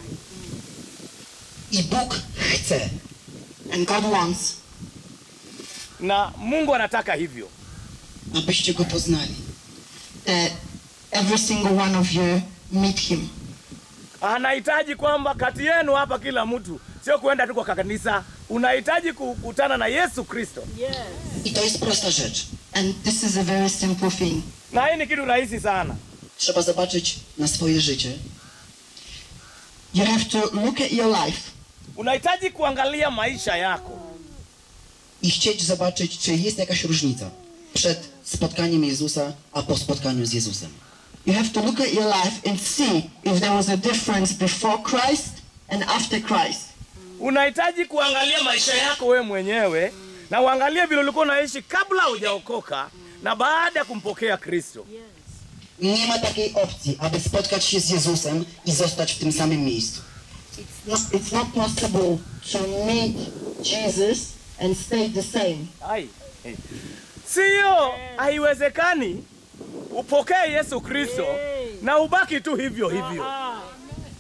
[SPEAKER 5] I Bóg chce,
[SPEAKER 7] And God wants
[SPEAKER 3] Na Mungu anataka hivyo.
[SPEAKER 5] abyście Go poznali.
[SPEAKER 7] that every single one of you meet him.
[SPEAKER 3] Anahitaji kwamba kati yenu hapa kila mtu sio kwenda tu kwa kanisa, unahitaji kukutana na Yesu Kristo.
[SPEAKER 6] Yes.
[SPEAKER 5] I to jest prosta rzecz.
[SPEAKER 7] And this is a very simple thing.
[SPEAKER 3] Na hii ni kitu rahisi sana.
[SPEAKER 5] Trzeba zobaczyć na swoje życie
[SPEAKER 7] You have to look at your life
[SPEAKER 3] Unahitaji kuangalia maisha yako
[SPEAKER 5] i chcieć zobaczyć, czy jest jakaś różnica przed spotkaniem Jezusa, a po spotkaniu z Jezusem.
[SPEAKER 7] You have to look at your life and see if there was a difference before Christ and after Christ.
[SPEAKER 3] Unahitaji kuangalia maisha yako wewe mwenyewe na uangalie vile ulikuwa unaishi kabla hujaokoka na baada ya kumpokea Kristo.
[SPEAKER 5] Nie ma takiej opcji, aby spotkać się z Jezusem i zostać w tym samym miejscu.
[SPEAKER 7] It's not, it's not possible to meet Jesus and stay the same.
[SPEAKER 3] Ai. Sio, haiwezekani upokee Yesu Kristo na ubaki tu hivyo hivyo.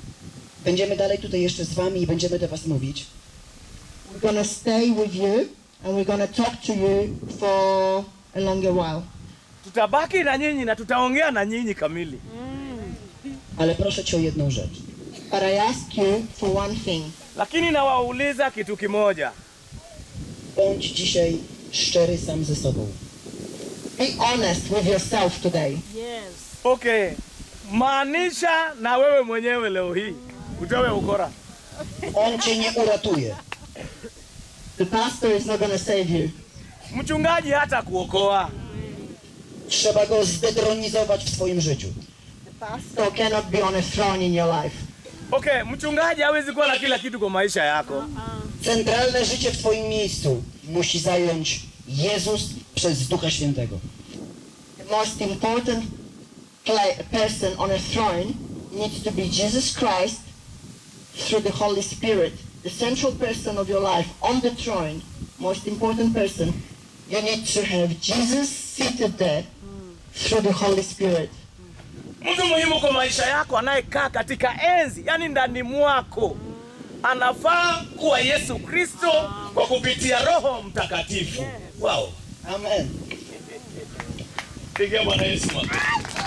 [SPEAKER 5] Będziemy dalej tutaj jeszcze z wami i będziemy do was mówić.
[SPEAKER 7] We're going to stay with you and we're going to talk to you for a longer while.
[SPEAKER 3] Tutabaki na nyinyi na tutaongea na nyinyi kamili.
[SPEAKER 5] Ale proszę Cię o jedną rzecz.
[SPEAKER 7] But I ask you for one thing.
[SPEAKER 3] Lakini nawauliza kitu kimoja.
[SPEAKER 5] Bądź dzisiaj szczery sam ze sobą.
[SPEAKER 7] Be honest with yourself today.
[SPEAKER 3] Okay. Maanisha na wewe mwenyewe leo hii. Utowe ukora.
[SPEAKER 5] On Cię nie uratuje.
[SPEAKER 7] The pastor is not going to save you.
[SPEAKER 3] Mchungaji hata kuokoa.
[SPEAKER 5] Trzeba go zdetronizować w swoim życiu.
[SPEAKER 7] The pastor cannot be on a throne in your life.
[SPEAKER 3] Okay, mchungaji hawezi kuwa na kila kitu kwa maisha yako.
[SPEAKER 5] Centralne życie w Twoim miejscu musi zająć Jezus przez Ducha Świętego.
[SPEAKER 7] The most important play, person on a throne needs to be Jesus Christ through the Holy Spirit. The central person of your life on the throne, most important person, you need to have Jesus seated there through the Holy Spirit.
[SPEAKER 3] Mtu muhimu kwa maisha yako anayekaa katika enzi, yani ndani mwako, anafaa kuwa Yesu Kristo kwa kupitia Roho Mtakatifu. Wow.
[SPEAKER 5] Amen.
[SPEAKER 1] Pigia Bwana Yesu makofi.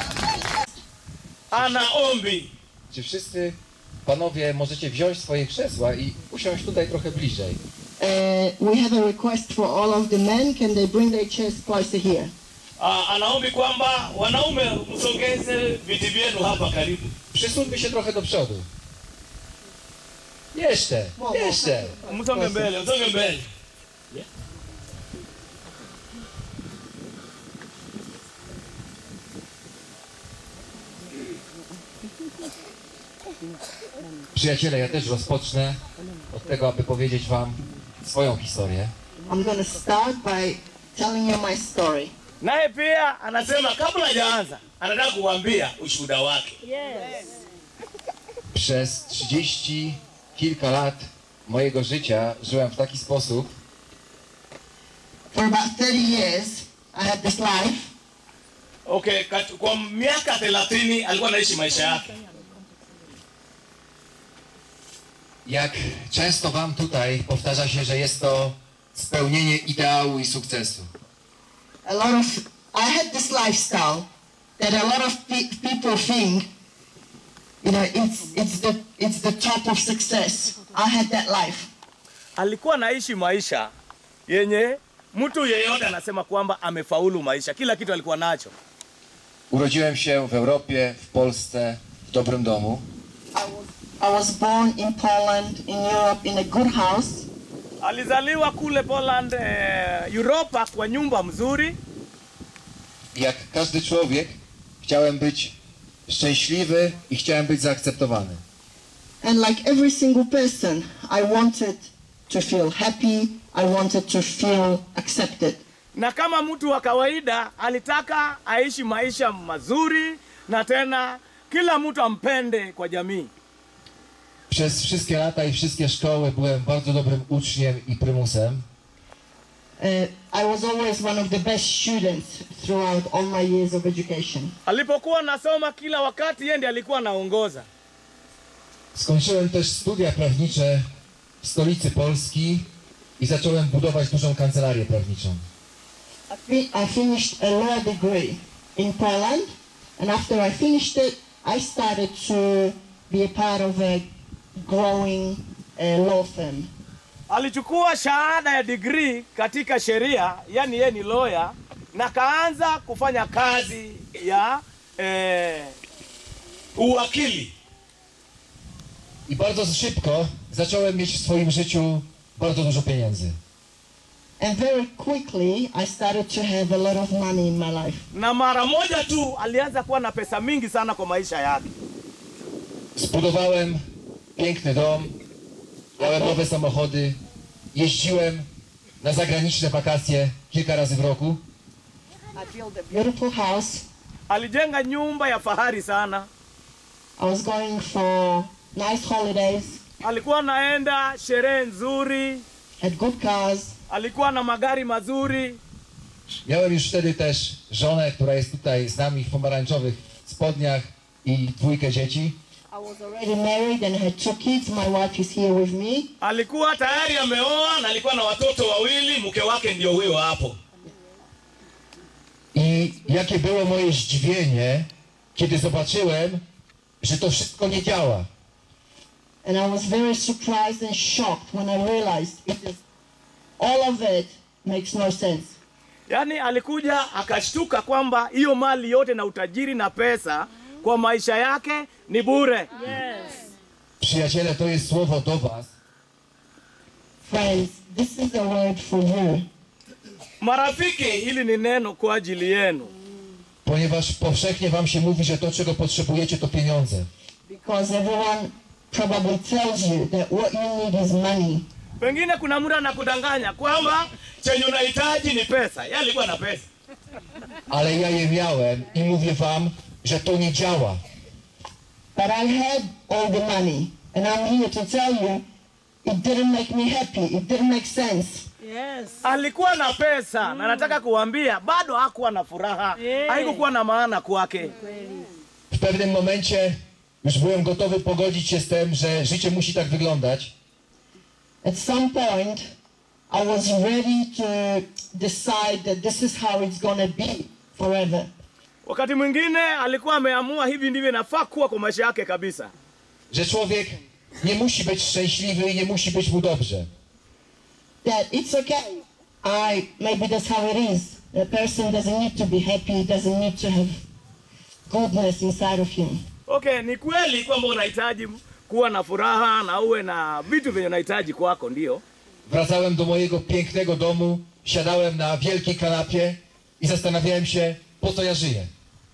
[SPEAKER 3] Ana ombi.
[SPEAKER 2] Czy wszyscy panowie możecie wziąć swoje krzesła i usiąść tutaj trochę bliżej?
[SPEAKER 7] Uh, we have a request for all of the men. Can they bring their chairs closer here?
[SPEAKER 1] Ah, anaombi kwamba wanaume msogeze viti vyenu hapa karibu.
[SPEAKER 2] Przesuńmy się trochę do przodu. Jeszcze, jeszcze.
[SPEAKER 1] Msonge mbele, msonge mbele.
[SPEAKER 2] Przyjaciele, ja też rozpocznę od tego, aby powiedzieć wam swoją historię.
[SPEAKER 7] I'm going to start by telling you my story.
[SPEAKER 3] Naye pia anasema kabla hajaanza
[SPEAKER 1] Anataka kuambia ushuhuda wake.
[SPEAKER 2] Przez trzydzieści kilka lat mojego życia żyłem w taki sposób,
[SPEAKER 7] For about thirty years, I had this life.
[SPEAKER 1] Okay, kat, kwa miaka thelathini alikuwa anaishi maisha yake.
[SPEAKER 2] jak często wam tutaj powtarza się, że jest to spełnienie ideału i sukcesu.
[SPEAKER 7] A lot of, I had this lifestyle that a lot of pe people think, you know, it's, it's, the, it's the top of success. I had that life.
[SPEAKER 3] Alikuwa naishi maisha yenye mtu yeyote anasema kwamba amefaulu maisha. Kila kitu alikuwa nacho.
[SPEAKER 2] Urodziłem się w Europie, w Polsce, w dobrym domu.
[SPEAKER 7] I was, I was born in Poland, in Europe, in a good house.
[SPEAKER 3] Alizaliwa kule Poland, eh, Europa, kwa nyumba mzuri.
[SPEAKER 2] Jak każdy człowiek chciałem być szczęśliwy i chciałem być zaakceptowany.
[SPEAKER 7] And like every single person, I wanted to feel happy, I wanted to feel accepted.
[SPEAKER 3] Na kama mtu wa kawaida alitaka aishi maisha mazuri na tena kila mtu ampende kwa jamii.
[SPEAKER 2] Przez wszystkie lata i wszystkie szkoły byłem bardzo dobrym uczniem i prymusem.
[SPEAKER 7] Uh, I was always one of the best students throughout all my years of education.
[SPEAKER 3] Alipokuwa nasoma kila wakati yeye ndiye alikuwa anaongoza.
[SPEAKER 2] Skończyłem też studia prawnicze w stolicy Polski i zacząłem budować dużą kancelarię prawniczą.
[SPEAKER 7] I, fi I finished a law degree in Poland, and after I finished it, I started to be a part of a growing uh, law firm.
[SPEAKER 3] Alichukua shahada ya degree katika sheria, yani yeye ni lawyer, na kaanza kufanya kazi ya eh,
[SPEAKER 1] uwakili.
[SPEAKER 2] I bardzo szybko zacząłem mieć w swoim życiu bardzo dużo pieniędzy.
[SPEAKER 7] And very quickly, I started to have a lot of money in my life.
[SPEAKER 3] Na mara moja tu alianza kuwa na pesa mingi sana kwa maisha yake.
[SPEAKER 2] Zbudowałem piękny dom, miałem nowe samochody, jeździłem na zagraniczne wakacje kilka razy w roku.
[SPEAKER 7] I built a beautiful house.
[SPEAKER 3] Alijenga nyumba ya fahari sana.
[SPEAKER 7] I was going for nice holidays.
[SPEAKER 3] Alikuwa naenda sherehe nzuri.
[SPEAKER 7] Had good cars.
[SPEAKER 3] Alikuwa na magari mazuri.
[SPEAKER 2] Miałem już wtedy też żonę, która jest tutaj z nami w pomarańczowych spodniach i dwójkę dzieci.
[SPEAKER 7] I was already married and had two kids. My wife is here with me.
[SPEAKER 3] Alikuwa tayari ameoa na alikuwa na watoto wawili, mke wake ndio huyo hapo.
[SPEAKER 2] I jakie było moje zdziwienie, kiedy zobaczyłem, że to wszystko nie działa.
[SPEAKER 7] And I was very surprised and shocked when I realized it is, all of it makes no sense.
[SPEAKER 3] Yaani alikuja akashtuka kwamba hiyo mali yote na utajiri na pesa kwa maisha yake ni bure.
[SPEAKER 6] Yes.
[SPEAKER 2] Przyjaciele, to jest słowo do was.
[SPEAKER 7] Friends, this is a word for you.
[SPEAKER 3] Marafiki, hili ni neno kwa ajili yenu.
[SPEAKER 2] Ponieważ powszechnie wam się mówi, że to, czego potrzebujecie, to pieniądze.
[SPEAKER 7] Because everyone probably tells you that what you need is money.
[SPEAKER 3] Pengine kuna mtu anakudanganya kwamba chenye unahitaji ni pesa. Yeye alikuwa na pesa.
[SPEAKER 2] Ale ja je miałem i mówię wam, że to nie działa.
[SPEAKER 7] But I had all the money. And I'm here to tell you, it didn't make me happy. It didn't make sense.
[SPEAKER 6] Yes.
[SPEAKER 3] Alikuwa na pesa na nataka kuambia bado hakuwa na furaha.
[SPEAKER 6] Yeah.
[SPEAKER 3] Haikuwa na maana kwake.
[SPEAKER 2] W pewnym momencie już byłem gotowy pogodzić się z tym, że życie musi tak wyglądać.
[SPEAKER 7] At some point, I was ready to decide that this is how it's gonna be forever.
[SPEAKER 3] Wakati mwingine alikuwa ameamua hivi ndivyo inafaa kuwa kwa maisha yake kabisa.
[SPEAKER 2] Że człowiek nie musi być szczęśliwy i nie musi być mu dobrze.
[SPEAKER 7] That it's okay. I maybe that's how it is. A person doesn't need to be happy, doesn't need to have goodness inside of him.
[SPEAKER 3] Okay, ni kweli kwamba unahitaji kuwa na furaha na uwe na vitu vyenye unahitaji kwako, ndio.
[SPEAKER 2] Wracałem do mojego pięknego domu, siadałem na wielkiej kanapie i zastanawiałem się, po co ja żyję.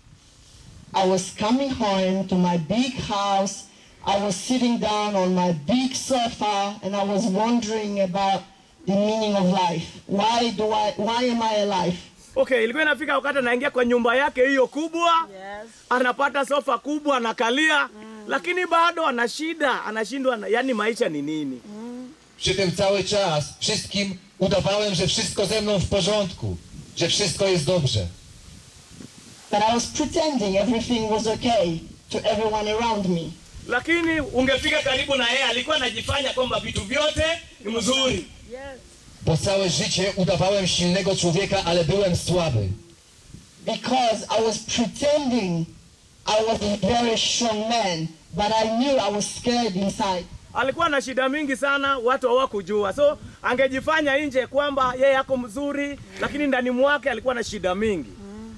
[SPEAKER 7] I was coming home to my big house. I was sitting down on my big sofa and I was wondering about the meaning of life. Why do I, why am I alive?
[SPEAKER 3] Okay, ilikuwa inafika wakati anaingia kwa nyumba yake hiyo kubwa.
[SPEAKER 6] Yes.
[SPEAKER 3] Anapata sofa kubwa anakalia, mm. lakini bado ana shida, anashindwa na, yani maisha ni nini?
[SPEAKER 6] Mm.
[SPEAKER 2] Przy tym cały czas wszystkim udawałem, że wszystko ze mną w porządku, że wszystko jest dobrze.
[SPEAKER 7] But I was pretending everything was okay to everyone around me.
[SPEAKER 3] Lakini ungefika karibu na yeye alikuwa anajifanya kwamba vitu vyote ni mzuri.
[SPEAKER 6] Yes.
[SPEAKER 2] Bo całe życie udawałem silnego człowieka, ale byłem słaby.
[SPEAKER 7] Because I was pretending I was a very strong man, but I knew I was scared inside.
[SPEAKER 3] Alikuwa na shida mingi sana, watu hawakujua. So angejifanya nje kwamba yeye yako mzuri, lakini ndani mwake alikuwa na shida mingi.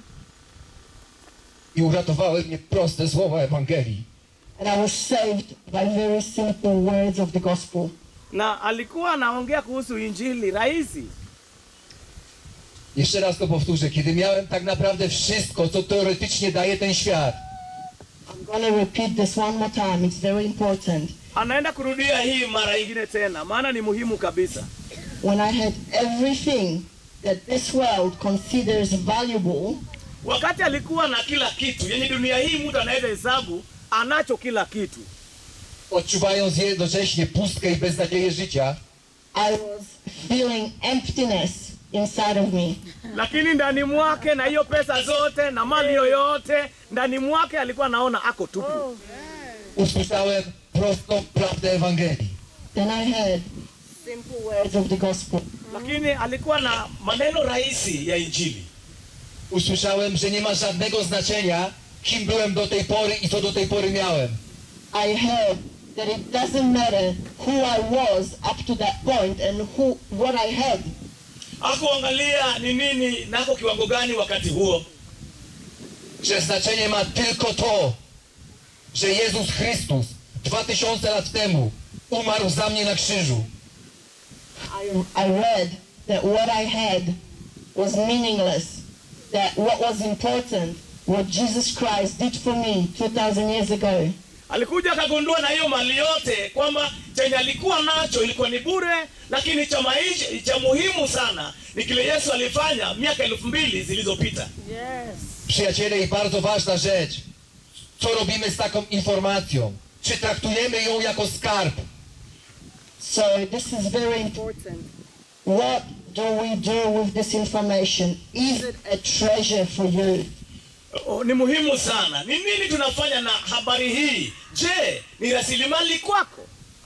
[SPEAKER 2] I uratowały mnie proste słowa Ewangelii.
[SPEAKER 7] And I was saved by very simple words of the gospel.
[SPEAKER 3] Na alikuwa anaongea kuhusu injili rahisi.
[SPEAKER 2] Jeszcze raz to powtórzę, kiedy miałem tak naprawdę wszystko, co teoretycznie daje ten świat.
[SPEAKER 7] I'm gonna repeat this one more time, it's very important.
[SPEAKER 3] Anaenda kurudia hii mara nyingine tena, maana ni muhimu kabisa.
[SPEAKER 7] When I had everything that this world considers valuable,
[SPEAKER 3] Wakati alikuwa na kila kitu, yenye dunia hii mtu anaweza hesabu, anacho kila kitu.
[SPEAKER 2] Odczuwając jednocześnie pustkę i beznadzieję życia,
[SPEAKER 7] I was feeling emptiness inside of me.
[SPEAKER 3] Lakini ndani mwake na hiyo pesa zote na mali yoyote, ndani mwake alikuwa anaona ako tupu.
[SPEAKER 2] usłyszałem prostą prawdę Ewangelii.
[SPEAKER 7] Then I heard simple words of the gospel.
[SPEAKER 3] Lakini alikuwa na maneno rahisi ya injili.
[SPEAKER 2] Usłyszałem, że nie ma żadnego znaczenia, kim byłem do tej pory i co do tej pory miałem.
[SPEAKER 7] I heard that it doesn't matter who I was up to that point and who what I had.
[SPEAKER 3] Hakuangalia ni nini nako kiwango gani wakati huo.
[SPEAKER 2] Że znaczenie ma tylko to, że Jezus Chrystus dwa tysiące lat temu umarł za mnie na krzyżu.
[SPEAKER 7] I, I read that what I had was meaningless, that what was important, what Jesus Christ did for me two thousand years ago.
[SPEAKER 3] Alikuja akagundua na hiyo mali yote kwamba chenye alikuwa nacho ilikuwa ni bure, lakini cha maisha cha muhimu sana ni kile Yesu alifanya miaka elfu mbili zilizopita.
[SPEAKER 6] Yes.
[SPEAKER 2] Przyjaciele, i bardzo ważna rzecz. Co robimy z taką informacją? Czy traktujemy ją jako skarb?
[SPEAKER 7] So this is very important. What do we do with this information? Is it a treasure for you?
[SPEAKER 3] O, ni muhimu sana. Ni nini tunafanya na habari hii? Je, ni rasilimali kwako?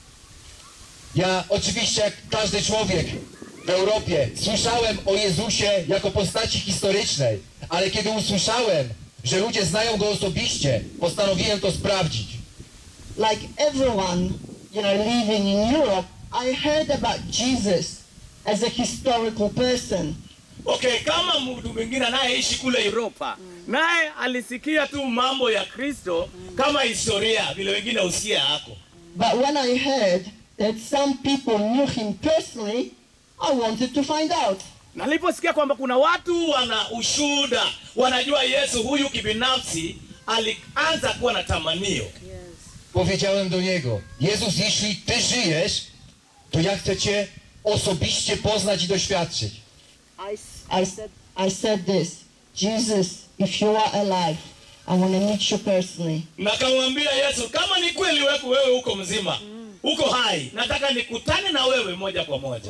[SPEAKER 2] Ja oczywiście jak każdy człowiek w Europie słyszałem o Jezusie jako postaci historycznej, ale kiedy usłyszałem, że ludzie znają Go osobiście, postanowiłem to sprawdzić.
[SPEAKER 7] Like everyone, you know, living in Europe, I heard about Jesus as a historical person.
[SPEAKER 3] Okay, kama mtu mwingine anayeishi kule Europa, naye alisikia tu mambo ya Kristo kama historia vile wengine usikia hako.
[SPEAKER 7] But when I heard that some people knew him personally, I wanted to find out.
[SPEAKER 3] Na niliposikia kwamba kuna watu wana ushuhuda, wanajua Yesu huyu kibinafsi, alianza kuwa na tamanio.
[SPEAKER 2] Powiedziałem do niego: Jezus, jeśli Ty żyjesz, to ja chcę Cię osobiście poznać i doświadczyć.
[SPEAKER 7] I, I, said, I said this, Jesus, if you are alive, I want to meet you personally.
[SPEAKER 3] Na kamwambia Yesu, kama ni kweli wewe wewe uko mzima, uko hai, nataka nikutane na wewe moja kwa moja.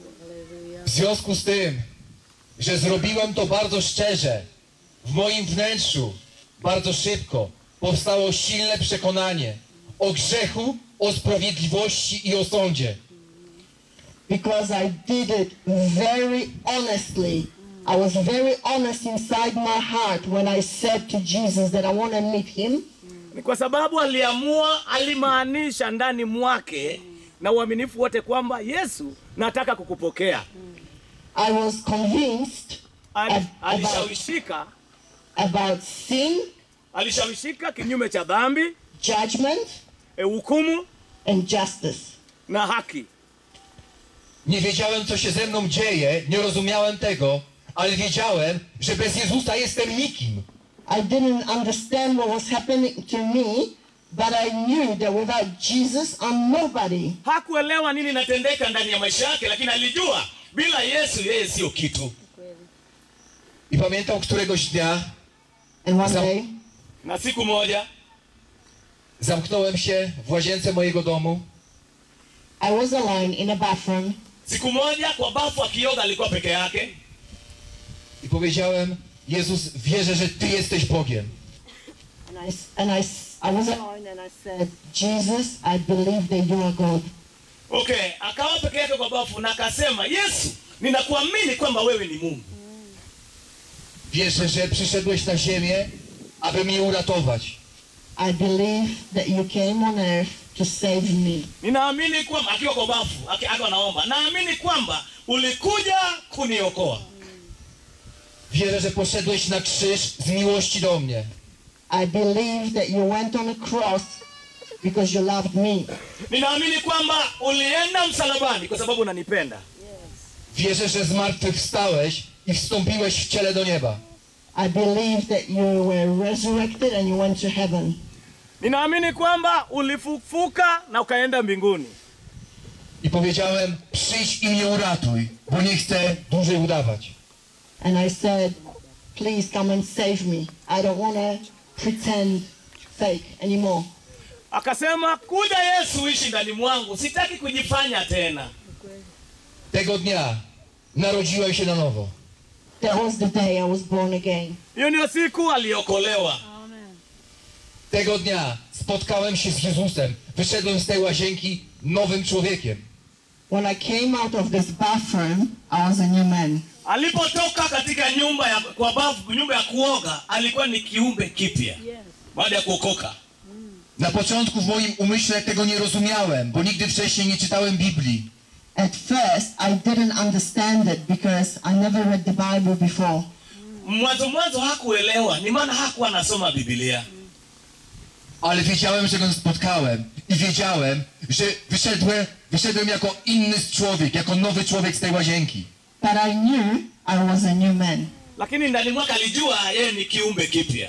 [SPEAKER 2] W związku z tym, że zrobiłem to bardzo szczerze, w moim wnętrzu bardzo szybko powstało silne przekonanie o grzechu, o sprawiedliwości i o sądzie.
[SPEAKER 7] Because I did it very honestly. I was very honest inside my heart when I said to Jesus that I want to meet him.
[SPEAKER 3] Ni kwa sababu aliamua, alimaanisha ndani mwake na uaminifu wote kwamba Yesu, nataka kukupokea.
[SPEAKER 7] I was convinced
[SPEAKER 3] Ali,
[SPEAKER 7] ab-
[SPEAKER 3] alishawishika,
[SPEAKER 7] about sin,
[SPEAKER 3] alishawishika kinyume cha dhambi,
[SPEAKER 7] judgment,
[SPEAKER 3] e, hukumu
[SPEAKER 7] and justice.
[SPEAKER 3] na haki.
[SPEAKER 2] Nie wiedziałem, co się ze mną dzieje, nie rozumiałem tego, ale wiedziałem, że bez Jezusa jestem nikim.
[SPEAKER 7] I didn't understand what was happening to me, but I knew that without Jesus, I'm nobody.
[SPEAKER 3] Hakuelewa nini natendeka ndani ya maisha yake, lakini alijua bila Yesu yeye sio kitu.
[SPEAKER 2] I pamiętam któregoś dnia,
[SPEAKER 7] And one
[SPEAKER 2] Zam-
[SPEAKER 7] day,
[SPEAKER 3] Na siku moja
[SPEAKER 2] zamknąłem się w łazience mojego domu
[SPEAKER 7] I was alone in a bathroom,
[SPEAKER 3] siku moja kwa bafu akioga, alikuwa peke yake,
[SPEAKER 2] i powiedziałem: Jezus, wierzę, że Ty jesteś Bogiem.
[SPEAKER 7] and I, s- and I, s- I was alone, and I said, Jesus, I believe that you are God.
[SPEAKER 3] okay, akawa peke yake kwa bafu na akasema, Yesu, ninakuamini kwamba wewe ni Mungu.
[SPEAKER 2] Wierzę, że przyszedłeś na ziemię, aby mnie uratować.
[SPEAKER 7] I believe that you came on earth to save me.
[SPEAKER 3] Ninaamini kwamba, akiwa kwa bafu, aki- akiwa naomba, naamini kwamba ulikuja kuniokoa.
[SPEAKER 2] Wierzę, że poszedłeś na krzyż z miłości do mnie.
[SPEAKER 7] I believe that you went on a cross because you loved me.
[SPEAKER 3] Ninaamini kwamba ulienda msalabani kwa sababu unanipenda.
[SPEAKER 2] Wierzę, że zmartwychwstałeś i wstąpiłeś w ciele do nieba.
[SPEAKER 7] I believe that you were resurrected and you went to heaven.
[SPEAKER 3] Ninaamini kwamba ulifufuka na ukaenda mbinguni.
[SPEAKER 2] I powiedziałem: przyjdź i mnie uratuj, bo nie chcę dłużej udawać.
[SPEAKER 7] And I said, please come and save me. I don't want to pretend fake anymore.
[SPEAKER 3] Akasema, kuja Yesu, ishi ndani mwangu, sitaki kujifanya tena.
[SPEAKER 2] Tego dnia narodziłem się na nowo.
[SPEAKER 7] That was the day I was born again.
[SPEAKER 3] Hiyo ndio siku aliokolewa.
[SPEAKER 2] Tego dnia spotkałem się z Jezusem. Wyszedłem z tej łazienki nowym człowiekiem.
[SPEAKER 7] When I came out of this bathroom, I was a new man.
[SPEAKER 3] Alipotoka katika nyumba ya kwa bafu, nyumba ya kuoga, alikuwa ni kiumbe kipya. Baada ya kuokoka.
[SPEAKER 2] Na początku w moim umyśle tego nie rozumiałem, bo nigdy wcześniej nie czytałem Biblii.
[SPEAKER 7] At first, I didn't understand it because I never read the Bible before.
[SPEAKER 3] Mwanzo mwanzo hakuelewa, ni maana hakuwa anasoma Biblia.
[SPEAKER 2] Ale wiedziałem, że go spotkałem i wiedziałem, że wyszedłem, wyszedłem jako inny człowiek, jako nowy człowiek z tej łazienki.
[SPEAKER 7] But I knew I was a new man.
[SPEAKER 3] Lakini ndani mwake alijua yeye ni kiumbe kipya.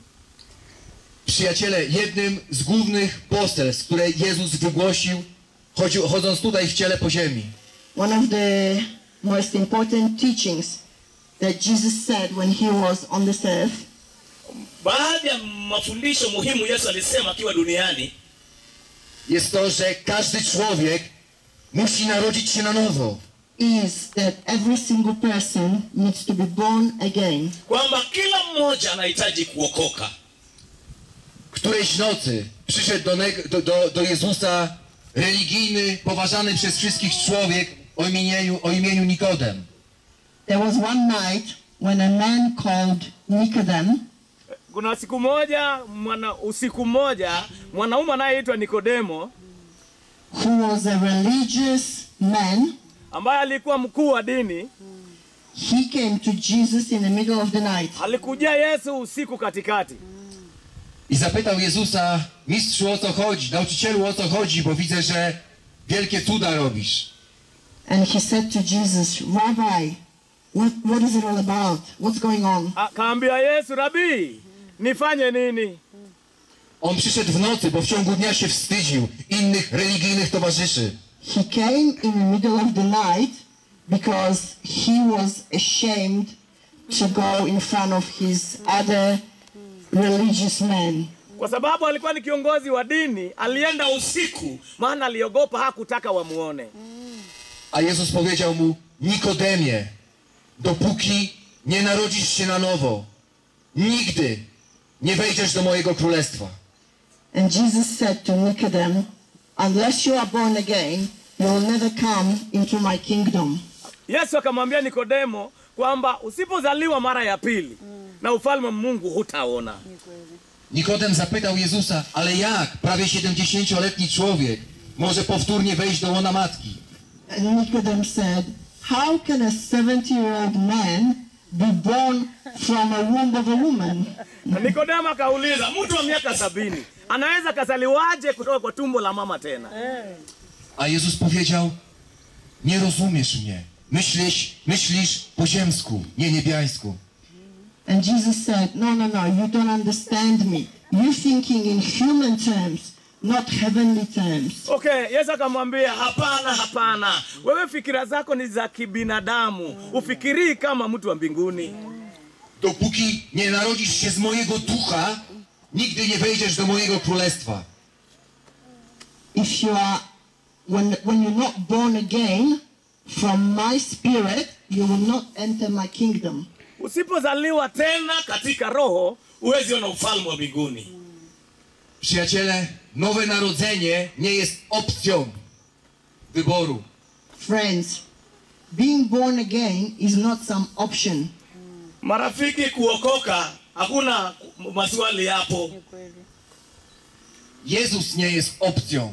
[SPEAKER 2] Przyjaciele, jednym z głównych poselstw, które Jezus wygłosił, chodził, chodząc tutaj w ciele po ziemi,
[SPEAKER 7] One of the most important teachings that Jesus said when he was on this earth
[SPEAKER 3] Baadhi ya mafundisho muhimu Yesu alisema akiwa duniani
[SPEAKER 2] jest to, że każdy człowiek musi narodzić się na nowo.
[SPEAKER 7] is that every single person needs to be born again.
[SPEAKER 3] kwamba kila mmoja anahitaji kuokoka.
[SPEAKER 2] Którejś nocy przyszedł do, neg- do, do, do Jezusa religijny, poważany przez wszystkich człowiek o imieniu, o imieniu Nikodem.
[SPEAKER 7] There was one night when a man called Nicodemus,
[SPEAKER 3] Kuna siku moja mwana, usiku moja mwanaume anayeitwa Nikodemo
[SPEAKER 7] who was a religious man.
[SPEAKER 3] ambaye alikuwa mkuu wa dini.
[SPEAKER 7] He came to Jesus in the middle of the night.
[SPEAKER 3] Alikujia Yesu usiku katikati.
[SPEAKER 2] I zapytał Jezusa: mistrzu, o co chodzi? Nauczycielu, o co chodzi? Bo widzę, że wielkie cuda robisz.
[SPEAKER 7] And he said to Jesus, Rabbi, what, what is it all about? What's going on?
[SPEAKER 3] Akaambia Yesu, Rabii, nifanye nini?
[SPEAKER 2] On przyszedł w nocy, bo w ciągu dnia się wstydził innych religijnych towarzyszy.
[SPEAKER 7] He came in the middle of the night because he was ashamed to go in front of his other religious men.
[SPEAKER 3] Kwa sababu alikuwa ni kiongozi wa dini, alienda usiku, maana aliogopa, hakutaka wamuone.
[SPEAKER 2] A Jezus powiedział mu: Nikodemie, dopóki nie narodzisz się na nowo, nigdy nie wejdziesz do mojego królestwa.
[SPEAKER 7] And Jesus said to Nicodemus, unless you are born again, you will never come into my kingdom.
[SPEAKER 3] Yesu akamwambia Nikodemo kwamba usipozaliwa mara ya pili na ufalme wa Mungu hutaona.
[SPEAKER 2] Nikodem zapytał Jezusa: ale jak prawie siedemdziesięcioletni człowiek może powtórnie wejść do łona matki?
[SPEAKER 7] And Nicodemus said, how can a seventy-year-old man be born from a womb of a woman?
[SPEAKER 3] Na Nikodemo akauliza, mtu wa miaka sabini anaweza kazaliwaje kutoka kwa tumbo la mama tena?
[SPEAKER 2] A Jezus powiedział: nie rozumiesz mnie. Myślisz, myślisz po ziemsku, nie niebiańsku.
[SPEAKER 7] And Jesus said, no, no, no, you don't understand me. You're thinking in human terms, not heavenly terms.
[SPEAKER 3] Okay, Yesu akamwambia, hapana, hapana. Wewe fikira zako ni za kibinadamu. Ufikirii kama mtu wa mbinguni.
[SPEAKER 2] Dopóki nie narodzisz się z mojego ducha, nigdy nie wejdziesz do mojego królestwa.
[SPEAKER 7] If you are, when, when you're not born again from my spirit, you will not enter my kingdom.
[SPEAKER 3] Usipozaliwa tena katika roho, huwezi ona ufalme wa mbinguni.
[SPEAKER 2] Przyjaciele, nowe narodzenie nie jest opcją wyboru.
[SPEAKER 7] Friends, being born again is not some option.
[SPEAKER 3] Marafiki, kuokoka hakuna maswali hapo.
[SPEAKER 2] Jezus nie jest opcją.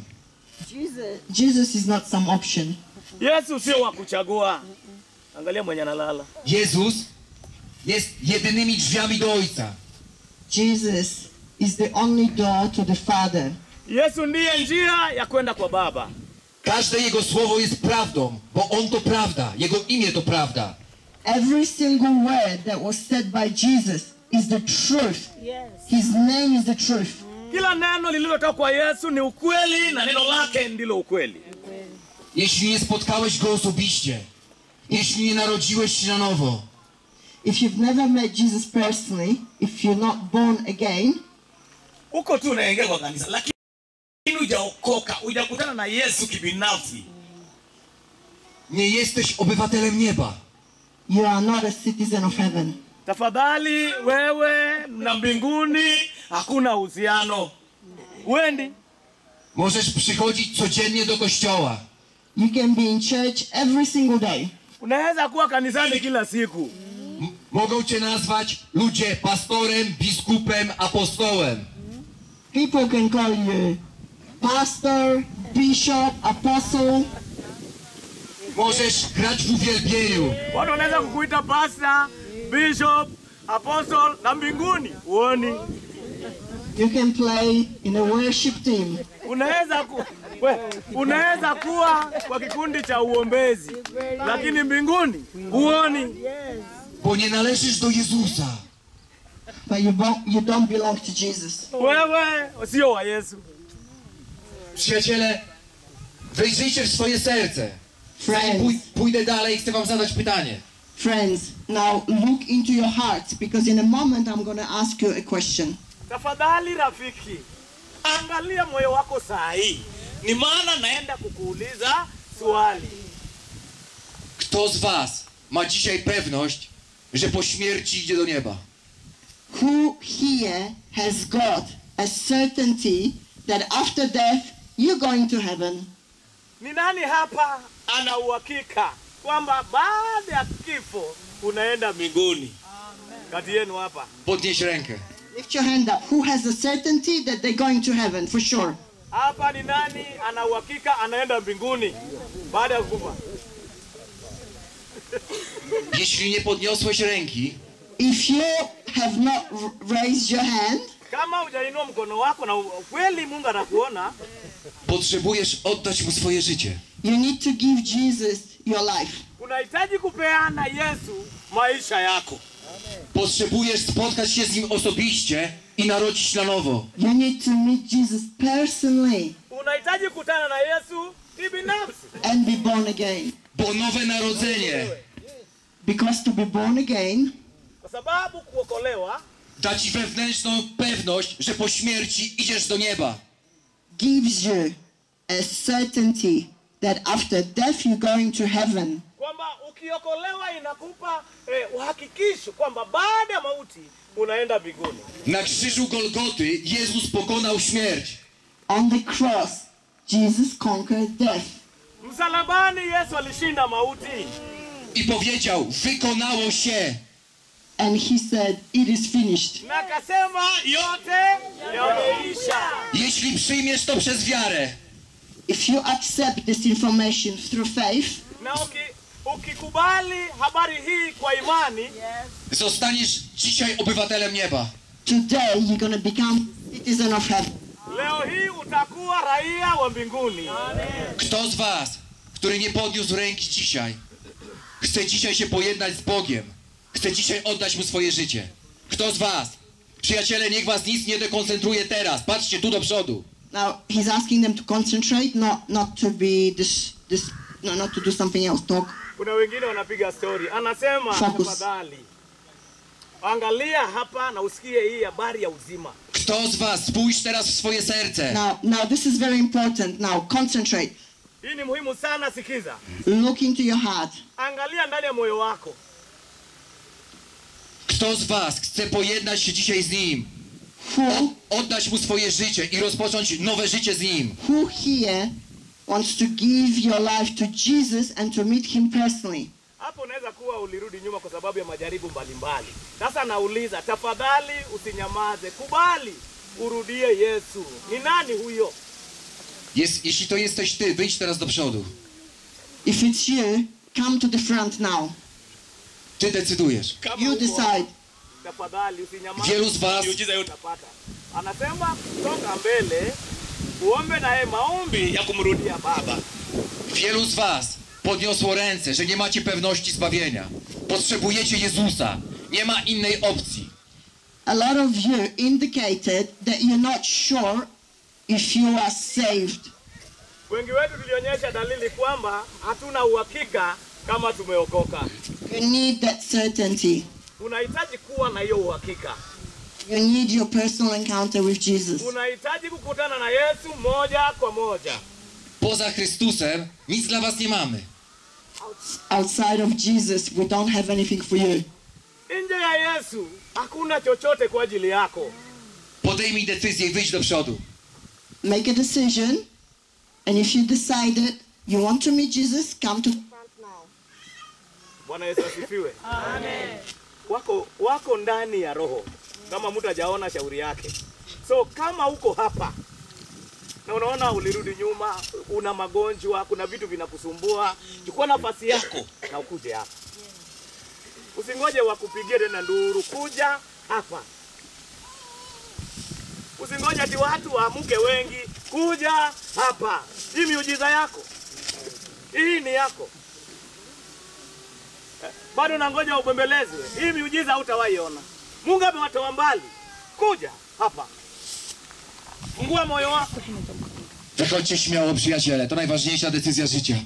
[SPEAKER 7] Jesus is not some option.
[SPEAKER 3] Yesu sio wa kuchagua. Angalia mwenye analala.
[SPEAKER 2] Jezus jest jedynymi drzwiami do Ojca.
[SPEAKER 7] Jesus is the only door to the Father.
[SPEAKER 3] Yesu ndiye njia ya kwenda kwa Baba.
[SPEAKER 2] Każde Jego słowo jest prawdą, bo On to prawda, Jego imię to prawda.
[SPEAKER 7] Every single word that was said by Jesus is the truth. His name is the truth.
[SPEAKER 3] Kila neno lililotoka kwa Yesu ni ukweli na neno lake ndilo ukweli.
[SPEAKER 2] Jeśli nie spotkałeś Go osobiście, jeśli nie narodziłeś się na nowo,
[SPEAKER 7] If you've never met Jesus personally, if you're not born again,
[SPEAKER 3] uko tu unaingia kwa kanisa, lakini hujaokoka, hujakutana na Yesu kibinafsi,
[SPEAKER 2] nie jesteś obywatelem nieba.
[SPEAKER 7] you are not a citizen of heaven.
[SPEAKER 3] tafadhali wewe na mbinguni hakuna uhusiano. Wendi
[SPEAKER 2] Możesz przychodzić codziennie do kościoła.
[SPEAKER 7] You can be in church every single day.
[SPEAKER 3] unaweza kuwa kanisani kila siku.
[SPEAKER 2] M- mogą cię nazwać ludzie pastorem, biskupem, apostołem.
[SPEAKER 7] People can call you pastor, bishop, apostle.
[SPEAKER 2] Możesz grać w uwielbieniu.
[SPEAKER 3] Watu wanaweza kukuita pastor, bishop, apostle na mbinguni uoni.
[SPEAKER 7] You can play in a worship team.
[SPEAKER 3] Unaweza ku, we, unaweza kuwa kwa kikundi cha uombezi, lakini mbinguni huoni.
[SPEAKER 2] Bo nie należysz do Jezusa.
[SPEAKER 7] But you don't, you don't belong to Jesus.
[SPEAKER 3] Wewe sio wa Yesu.
[SPEAKER 2] Przyjaciele, wejrzyjcie w swoje serce. Zanim pój- pójdę dalej, chcę wam zadać pytanie.
[SPEAKER 7] Friends, now look into your hearts, because in a moment I'm going to ask you a question.
[SPEAKER 3] Tafadhali rafiki, angalia moyo wako saa hii. Ni maana naenda kukuuliza swali.
[SPEAKER 2] Kto z was ma dzisiaj pewność, że po śmierci idzie do nieba?
[SPEAKER 7] Who here has got a certainty that after death you're going to heaven?
[SPEAKER 3] Ni nani hapa ana uhakika kwamba baada ya kifo unaenda mbinguni? Kati yenu hapa.
[SPEAKER 2] Podnieś rękę.
[SPEAKER 7] Lift your hand up. Who has a certainty that they're going to heaven for sure?
[SPEAKER 3] Hapa ni nani ana uhakika anaenda mbinguni baada ya kufa?
[SPEAKER 2] Jeśli nie podniosłeś ręki,
[SPEAKER 7] If you have not r- raised your hand,
[SPEAKER 3] Kama hujainua mkono wako na kweli Mungu anakuona,
[SPEAKER 2] potrzebujesz oddać mu swoje życie.
[SPEAKER 7] you need to give Jesus your life.
[SPEAKER 3] unahitaji kupeana Yesu maisha yako.
[SPEAKER 2] Potrzebujesz spotkać się z nim osobiście i narodzić na nowo.
[SPEAKER 7] You need to meet Jesus personally
[SPEAKER 3] Unahitaji kukutana na Yesu kibinafsi.
[SPEAKER 7] and be born again.
[SPEAKER 2] Bo nowe narodzenie
[SPEAKER 7] Because to be born again
[SPEAKER 3] Kwa sababu kuokolewa
[SPEAKER 2] da ci wewnętrzną pewność, że po śmierci idziesz do nieba.
[SPEAKER 7] gives you a certainty that after death you're going to heaven.
[SPEAKER 3] kwamba ukiokolewa inakupa eh, uhakikisho kwamba baada ya mauti unaenda mbinguni.
[SPEAKER 2] Na krzyżu Golgoty Jezus pokonał śmierć.
[SPEAKER 7] On the cross, Jesus conquered death.
[SPEAKER 3] Msalabani Yesu alishinda mauti.
[SPEAKER 2] I powiedział, wykonało się.
[SPEAKER 7] And he said, it is finished.
[SPEAKER 3] Na akasema yote yameisha.
[SPEAKER 2] Jeśli przyjmiesz to przez wiarę,
[SPEAKER 7] If you accept this information through faith,
[SPEAKER 3] Na uki, ukikubali habari hii kwa imani,
[SPEAKER 2] zostaniesz dzisiaj obywatelem nieba.
[SPEAKER 7] today you're going to become citizen of heaven.
[SPEAKER 3] leo hii utakuwa raia wa mbinguni.
[SPEAKER 2] Kto z was, który nie podniósł ręki dzisiaj, chce dzisiaj się pojednać z Bogiem, chce dzisiaj oddać mu swoje życie? Kto z was? Przyjaciele, niech was nic nie dekoncentruje teraz. Patrzcie tu do przodu.
[SPEAKER 7] Now he's asking them to concentrate, not not to be this this no, not to do something else. Talk.
[SPEAKER 3] Kuna wengine wanapiga story. Anasema
[SPEAKER 7] Focus.
[SPEAKER 3] tafadhali angalia hapa na usikie hii habari ya uzima.
[SPEAKER 2] Kto z was? Spójrz teraz w swoje serce.
[SPEAKER 7] Now now this is very important. Now concentrate.
[SPEAKER 3] Hii ni muhimu sana, sikiza.
[SPEAKER 7] Look into your heart.
[SPEAKER 3] Angalia ndani ya moyo wako.
[SPEAKER 2] Kto z was chce pojednać się dzisiaj z Nim?
[SPEAKER 7] Who
[SPEAKER 2] Oddać mu swoje życie i rozpocząć nowe życie z Nim.
[SPEAKER 7] who here wants to give your life to Jesus and to meet him personally?
[SPEAKER 3] Hapo unaweza kuwa ulirudi nyuma kwa sababu ya majaribu mbalimbali. Sasa nauliza, tafadhali usinyamaze. Kubali urudie Yesu. Ni nani huyo?
[SPEAKER 2] Jest, jeśli to jesteś ty, wyjdź teraz do przodu.
[SPEAKER 7] If it's you, come to the front now.
[SPEAKER 2] Ty decydujesz.
[SPEAKER 3] Kama
[SPEAKER 7] You
[SPEAKER 3] uko
[SPEAKER 7] decide.
[SPEAKER 3] Tafadhali usinyamaze.
[SPEAKER 2] Wielu z was-
[SPEAKER 3] miujiza yote utapata. Anasema songa mbele, uombe naye maombi ya kumrudia Baba.
[SPEAKER 2] Wielu z was podniosło ręce, że nie macie pewności zbawienia. Potrzebujecie Jezusa. Nie ma innej opcji.
[SPEAKER 7] A lot of you indicated that you're not sure if you are saved.
[SPEAKER 3] Wengi wetu tulionyesha dalili kwamba hatuna uhakika kama tumeokoka.
[SPEAKER 7] You need that certainty.
[SPEAKER 3] Unahitaji kuwa na hiyo uhakika.
[SPEAKER 7] You need your personal encounter with Jesus.
[SPEAKER 3] Unahitaji kukutana na Yesu moja kwa moja.
[SPEAKER 2] Poza Chrystusem nic dla was nie mamy.
[SPEAKER 7] Outside of Jesus, we don't have anything for you.
[SPEAKER 3] Nje ya Yesu hakuna chochote kwa ajili yako.
[SPEAKER 2] Podejmij decyzję i wyjdź do przodu.
[SPEAKER 7] Make a decision, and if you decided you want to meet Jesus, come to the front now.
[SPEAKER 3] Bwana Yesu asifiwe. Amen. Wako wako ndani ya roho. Kama mtu hajaona shauri yake. So kama uko hapa na unaona ulirudi nyuma, una magonjwa, kuna vitu vinakusumbua, chukua nafasi yako na ukuje hapa. Usingoje wakupigie tena nduru, kuja hapa. Usingoje ati watu waamuke wengi, kuja hapa. Hii miujiza yako. Hii ni yako. Eh, Bado nangoja ubembelezwe. Hii miujiza hutawaiona. Mungu amewatoa mbali. Kuja hapa. Fungua moyo wako.
[SPEAKER 2] Wychodźcie śmiało, przyjaciele. To najważniejsza decyzja życia.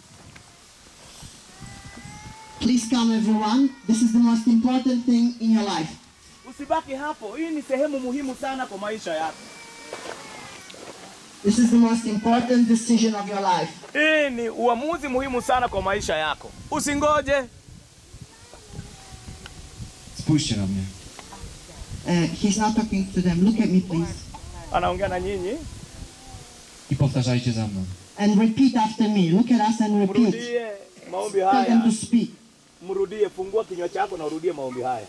[SPEAKER 7] Please come, everyone. This is the most important thing in your life.
[SPEAKER 3] Usibaki hapo. Hii ni sehemu muhimu sana kwa maisha yako.
[SPEAKER 7] This is the most important decision of your life.
[SPEAKER 3] Hii ni uamuzi muhimu sana kwa maisha yako. Usingoje.
[SPEAKER 2] Spójrzcie na mnie.
[SPEAKER 7] Uh, he's not talking to them. Look at me, please.
[SPEAKER 3] Anaongea na nyinyi.
[SPEAKER 2] I powtarzajcie za mną.
[SPEAKER 7] And repeat after me. Look at us and repeat.
[SPEAKER 3] Mrudie maombi
[SPEAKER 7] Tell them
[SPEAKER 3] haya.
[SPEAKER 7] to speak.
[SPEAKER 3] Mrudie, fungua kinywa chako na urudie maombi haya.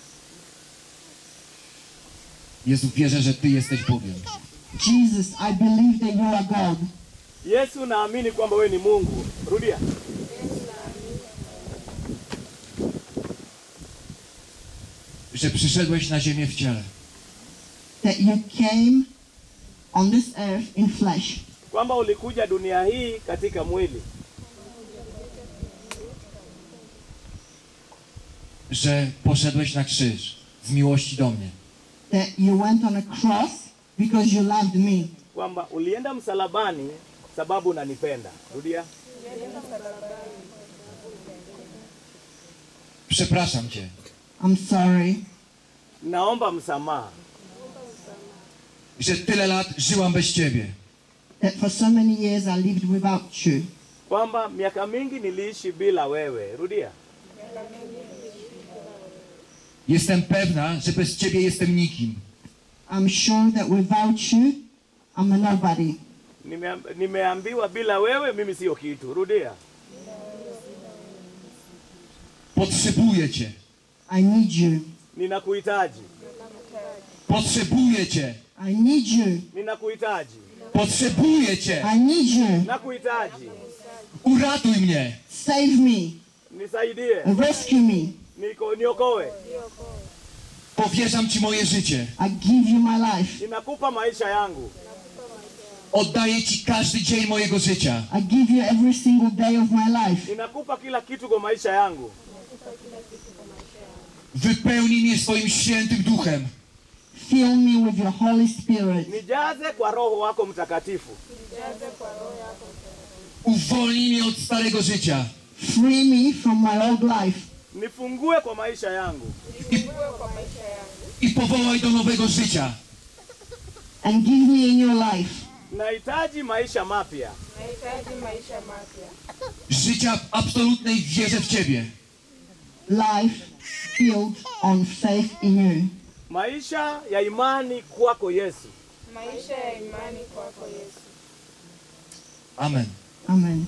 [SPEAKER 2] Jezu, wierzę, że Ty jesteś Bogiem.
[SPEAKER 7] Jesus, I believe that you are God.
[SPEAKER 3] Yesu, naamini kwamba wewe ni Mungu. Rudia.
[SPEAKER 2] Że przyszedłeś na ziemię w ciele.
[SPEAKER 7] That you came on this earth in flesh.
[SPEAKER 3] Kwamba ulikuja dunia hii katika mwili.
[SPEAKER 2] Że poszedłeś na krzyż z miłości do mnie.
[SPEAKER 7] That you went on a cross because you loved me.
[SPEAKER 3] Kwamba ulienda msalabani sababu unanipenda. Rudia.
[SPEAKER 2] Przepraszam Cię,
[SPEAKER 7] I'm sorry
[SPEAKER 3] Naomba msamaha.
[SPEAKER 2] że tyle lat żyłam bez Ciebie.
[SPEAKER 7] that for so many years I lived without you.
[SPEAKER 3] Kwamba miaka mingi niliishi bila wewe. Rudia.
[SPEAKER 2] Jestem pewna, że bez Ciebie jestem nikim.
[SPEAKER 7] I'm sure that without you, I'm a nobody.
[SPEAKER 3] Nimeam- Nimeambiwa bila wewe mimi sio kitu. Rudia.
[SPEAKER 2] Potrzebuję Cię.
[SPEAKER 7] I need you.
[SPEAKER 3] Ninakuhitaji.
[SPEAKER 2] Potrzebuję Cię.
[SPEAKER 7] I need you.
[SPEAKER 3] Ninakuhitaji.
[SPEAKER 2] Potrzebuję Cię.
[SPEAKER 7] I need you.
[SPEAKER 3] Nakuhitaji.
[SPEAKER 2] Uratuj mnie.
[SPEAKER 7] Save me.
[SPEAKER 3] Nisaidie.
[SPEAKER 7] Rescue me.
[SPEAKER 3] Niko niokoe.
[SPEAKER 2] Powierzam Ci moje życie.
[SPEAKER 7] I give you my life.
[SPEAKER 3] Ninakupa maisha yangu.
[SPEAKER 2] Oddaję Ci każdy dzień mojego życia.
[SPEAKER 7] I give you every single day of my life.
[SPEAKER 3] Ninakupa kila kitu kwa maisha yangu.
[SPEAKER 2] Wypełnij mnie swoim świętym duchem.
[SPEAKER 7] Fill me with your Holy Spirit.
[SPEAKER 3] Nijaze kwa Roho wako Mtakatifu.
[SPEAKER 2] Uwolnij mnie od starego życia.
[SPEAKER 7] Free me from my old life.
[SPEAKER 3] Nifungue kwa maisha yangu.
[SPEAKER 2] I, I powołaj do nowego życia.
[SPEAKER 7] And give me in your life.
[SPEAKER 3] Nahitaji maisha mapya.
[SPEAKER 2] Życia w absolutnej wierze w Ciebie.
[SPEAKER 7] Life built on faith in you.
[SPEAKER 3] Maisha ya imani kwako Yesu.
[SPEAKER 6] Maisha ya imani kwako Yesu.
[SPEAKER 2] Amen.
[SPEAKER 7] Amen.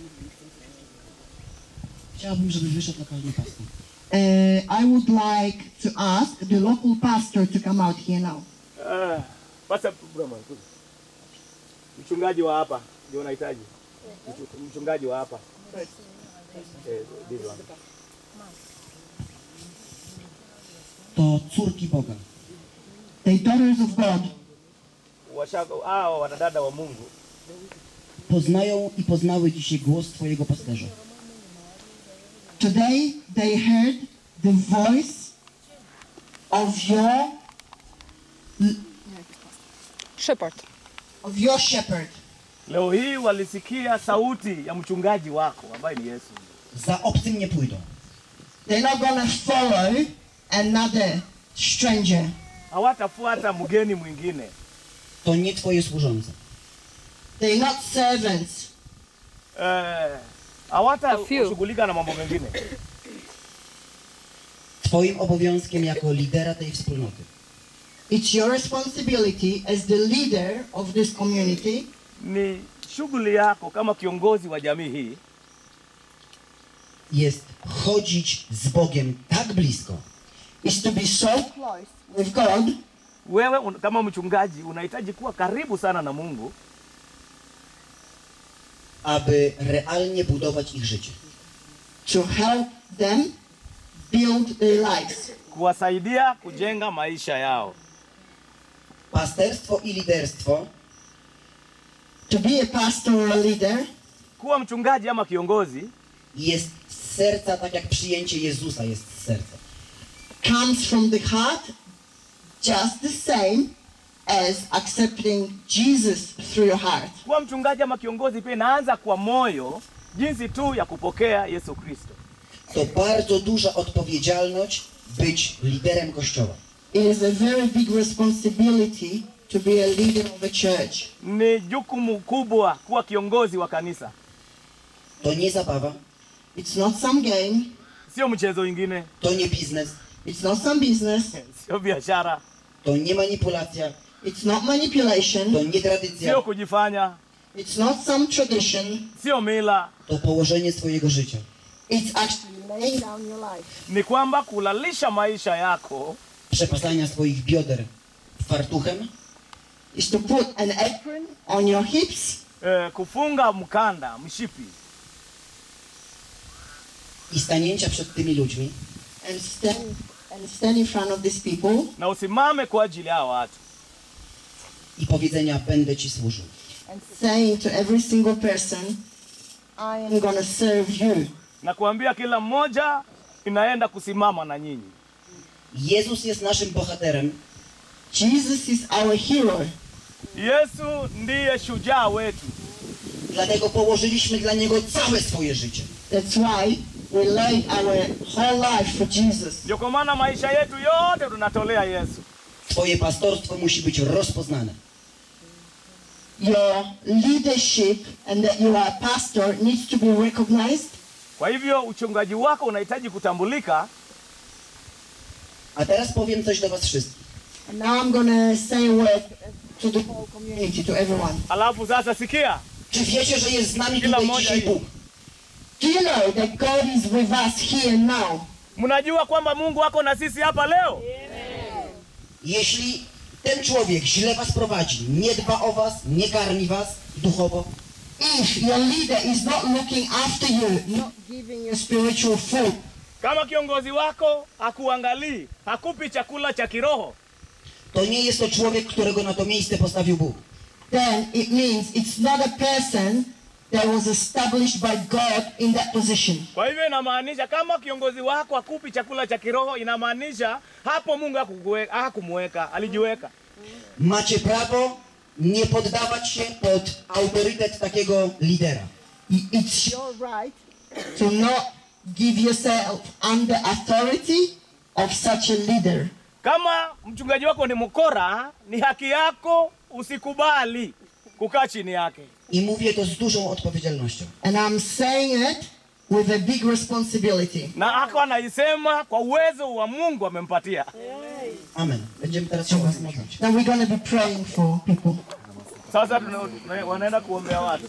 [SPEAKER 5] Chciałbym, żeby wyszedł lokalny pastor.
[SPEAKER 7] Uh, I would like to ask the local pastor to come out here now.
[SPEAKER 3] Eh, pasa Brahma. Mchungaji wa hapa ndio nahitaji. Mchu- Mchungaji wa hapa. Eh, Biblia.
[SPEAKER 5] To córki Boga.
[SPEAKER 7] The daughters of God
[SPEAKER 3] Washaka hao wanadada wa Mungu.
[SPEAKER 5] Poznają i poznały dzisiaj głos Twojego pasterza.
[SPEAKER 7] today they heard the voice of your
[SPEAKER 6] Shepherd.
[SPEAKER 7] of your shepherd.
[SPEAKER 3] Leo hii walisikia sauti ya mchungaji wako ambaye ni Yesu.
[SPEAKER 5] Za obcym nie pójdą.
[SPEAKER 7] They're not gonna follow another stranger.
[SPEAKER 3] Hawatafuata mgeni mwingine.
[SPEAKER 5] To nie Twoje służące.
[SPEAKER 7] They're not servants.
[SPEAKER 3] Eh, hawata
[SPEAKER 6] A few.
[SPEAKER 3] kushughulika na mambo mengine.
[SPEAKER 5] Twoim obowiązkiem jako lidera tej wspólnoty
[SPEAKER 7] It's your responsibility as the leader of this community
[SPEAKER 3] Ni shughuli yako kama kiongozi wa jamii hii
[SPEAKER 5] jest chodzić z Bogiem tak blisko,
[SPEAKER 7] is to be so close with God
[SPEAKER 3] wewe un, kama mchungaji unahitaji kuwa karibu sana na Mungu
[SPEAKER 5] aby realnie budować ich życie.
[SPEAKER 7] to help them build their lives.
[SPEAKER 3] kuwasaidia kujenga maisha yao.
[SPEAKER 5] Pasterstwo i liderstwo
[SPEAKER 7] To be a pastor or a leader
[SPEAKER 3] Kuwa mchungaji ama kiongozi
[SPEAKER 5] jest z serca, tak jak przyjęcie Jezusa jest z serca.
[SPEAKER 7] comes from the heart just the same as accepting Jesus through your heart.
[SPEAKER 3] kuwa mchungaji ama kiongozi pia inaanza kwa moyo, jinsi tu ya kupokea Yesu Kristo.
[SPEAKER 5] To bardzo duża odpowiedzialność być liderem Kościoła.
[SPEAKER 7] It is a very big responsibility to be a leader of a church.
[SPEAKER 3] Ni jukumu kubwa kuwa kiongozi wa kanisa.
[SPEAKER 5] To nie zabawa,
[SPEAKER 7] It's not some game.
[SPEAKER 3] Sio mchezo ingine,
[SPEAKER 5] to nie biznes,
[SPEAKER 7] It's not some business.
[SPEAKER 3] sio biashara,
[SPEAKER 5] to nie manipulacja,
[SPEAKER 7] It's not manipulation.
[SPEAKER 5] to nie tradycja,
[SPEAKER 3] sio kujifanya,
[SPEAKER 7] It's not some tradition.
[SPEAKER 3] sio mila.
[SPEAKER 5] to położenie swojego życia.
[SPEAKER 7] It's actually laying down your life.
[SPEAKER 3] Ni kwamba kulalisha maisha yako,
[SPEAKER 5] Przepasania swoich bioder fartuchem,
[SPEAKER 7] It's to put an apron on your hips
[SPEAKER 3] eh, kufunga mkanda, mshipi,
[SPEAKER 5] i stanięcia przed tymi ludźmi
[SPEAKER 7] and stand and stand in front of these people
[SPEAKER 3] na usimame kwa ajili ya watu.
[SPEAKER 5] i powiedzenia będę Ci służył.
[SPEAKER 7] and saying to every single person, I am going to serve you.
[SPEAKER 3] Na kuambia kila mmoja inaenda kusimama na nyinyi.
[SPEAKER 5] Jezus jest naszym bohaterem,
[SPEAKER 7] Jesus is our hero.
[SPEAKER 3] Yesu ndiye shujaa wetu.
[SPEAKER 5] dlatego położyliśmy dla Niego całe swoje życie.
[SPEAKER 7] That's why we lay our whole life for Jesus.
[SPEAKER 3] Ndio kwa maana maisha yetu yote tunatolea Yesu.
[SPEAKER 5] Twoje pastorstwo musi być rozpoznane.
[SPEAKER 7] Your leadership and that you are a pastor needs to be recognized.
[SPEAKER 3] Kwa hivyo uchungaji wako unahitaji kutambulika.
[SPEAKER 5] A teraz powiem coś do was wszystkich.
[SPEAKER 7] And now I'm going to say a word to the whole community, to everyone.
[SPEAKER 3] Alafu sasa sikia,
[SPEAKER 5] Czy wiecie, że jest z nami
[SPEAKER 3] Kila
[SPEAKER 5] tutaj
[SPEAKER 3] mmoja
[SPEAKER 5] dzisiaj
[SPEAKER 3] hii.
[SPEAKER 5] Bóg?
[SPEAKER 7] Do you know that God is with us here now?
[SPEAKER 3] mnajua kwamba Mungu wako na sisi hapa leo?
[SPEAKER 5] Jeśli ten człowiek źle was prowadzi, nie dba o was, nie karmi was duchowo,
[SPEAKER 7] If your leader is not looking after you, not giving you spiritual food,
[SPEAKER 3] Kama kiongozi wako hakuangalii, hakupi chakula cha kiroho,
[SPEAKER 5] to nie jest to człowiek, którego na to miejsce postawił Bóg.
[SPEAKER 7] then it means it's not a person that was established by God in that position.
[SPEAKER 3] Kwa hivyo inamaanisha kama kiongozi wako hakupi chakula cha kiroho, inamaanisha hapo Mungu hakukuweka, hakumweka, alijiweka.
[SPEAKER 5] Macie prawo nie poddawać się pod autorytet takiego lidera.
[SPEAKER 7] It's your right to not give yourself under authority of such a leader.
[SPEAKER 3] Kama mchungaji wako ni mkora, ni haki yako usikubali kukaa chini yake.
[SPEAKER 5] I mówię to z dużą odpowiedzialnością.
[SPEAKER 7] And I'm saying it with a big responsibility.
[SPEAKER 3] Na ako anaisema kwa uwezo wa Mungu amempatia.
[SPEAKER 5] Amen. Będziemy teraz się o was modlić.
[SPEAKER 7] Now we're going to be praying for people.
[SPEAKER 3] Sasa tuna- wanaenda kuombea watu.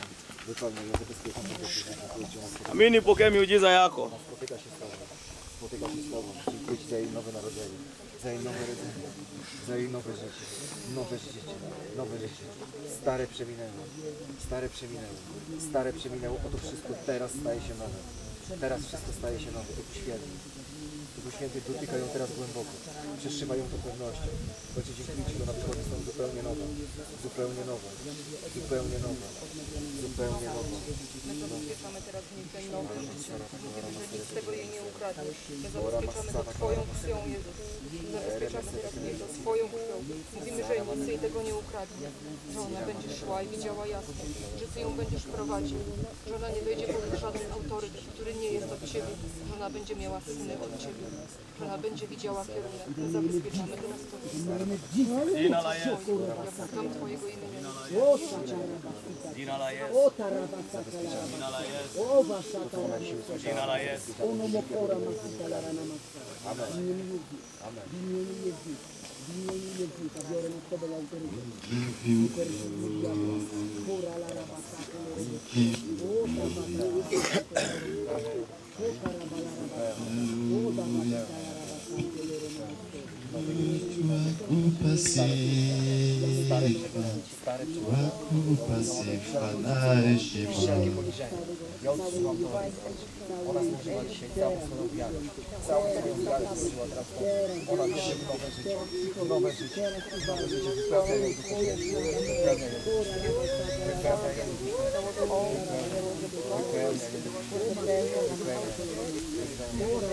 [SPEAKER 3] Mimi nipokee miujiza yako.
[SPEAKER 9] Spotyka się z Tobą, spotyka się z Tobą, dziękuję Ci za jej nowe narodzenie, za jej nowe rodzenie, za jej nowe życie, nowe życie, nowe życie. Stare przeminęło, stare przeminęło, stare przeminęło, oto wszystko teraz staje się nowe. Teraz wszystko staje się nowe, Duchu Święty. Duchu Święty dotyka ją teraz głęboko, przeszywa ją to pewnością. Ojcze, dziękuję Ci, że ona wychodzi stąd zupełnie nowa, zupełnie nowa, zupełnie nowa, zupełnie nowa.
[SPEAKER 6] My zabezpieczamy teraz w niej ten nowy życie. Mówimy, że nic z tego jej nie ukradnie. My zabezpieczamy to Twoją krwią, Jezus. Zabezpieczamy teraz jej to Twoją krwią. Mówimy, że nic jej tego nie ukradnie. Że ona będzie szła i widziała jasno. Że Ty ją będziesz prowadził. Że ona nie wejdzie pod żaden autorytet, który nie jest od Ciebie. Że ona będzie miała syny od Ciebie. Że ona będzie widziała kierunek. My zabezpieczamy teraz to miejsce.
[SPEAKER 3] Jina la Jezu.
[SPEAKER 6] Ja błagam Twojego imienia.
[SPEAKER 3] Jina la Jezu. Jina la Jezu. Jina la Jezu.
[SPEAKER 9] Wszelkie poniżenie. Ja odsuwam to od Ojca. Ona złożyła dzisiaj całą swoją wiarę. Całą swoją wiarę złożyła teraz to. Ona bierze nowe życie. Nowe życie. Nowe życie. Wypełnia ją Duchu Świętym. Wypełnia ją Duchu Świętym. Wypełnia ją Duchu Świętym. Wypełnia ją Duchu Świętym. Wypełnia ją.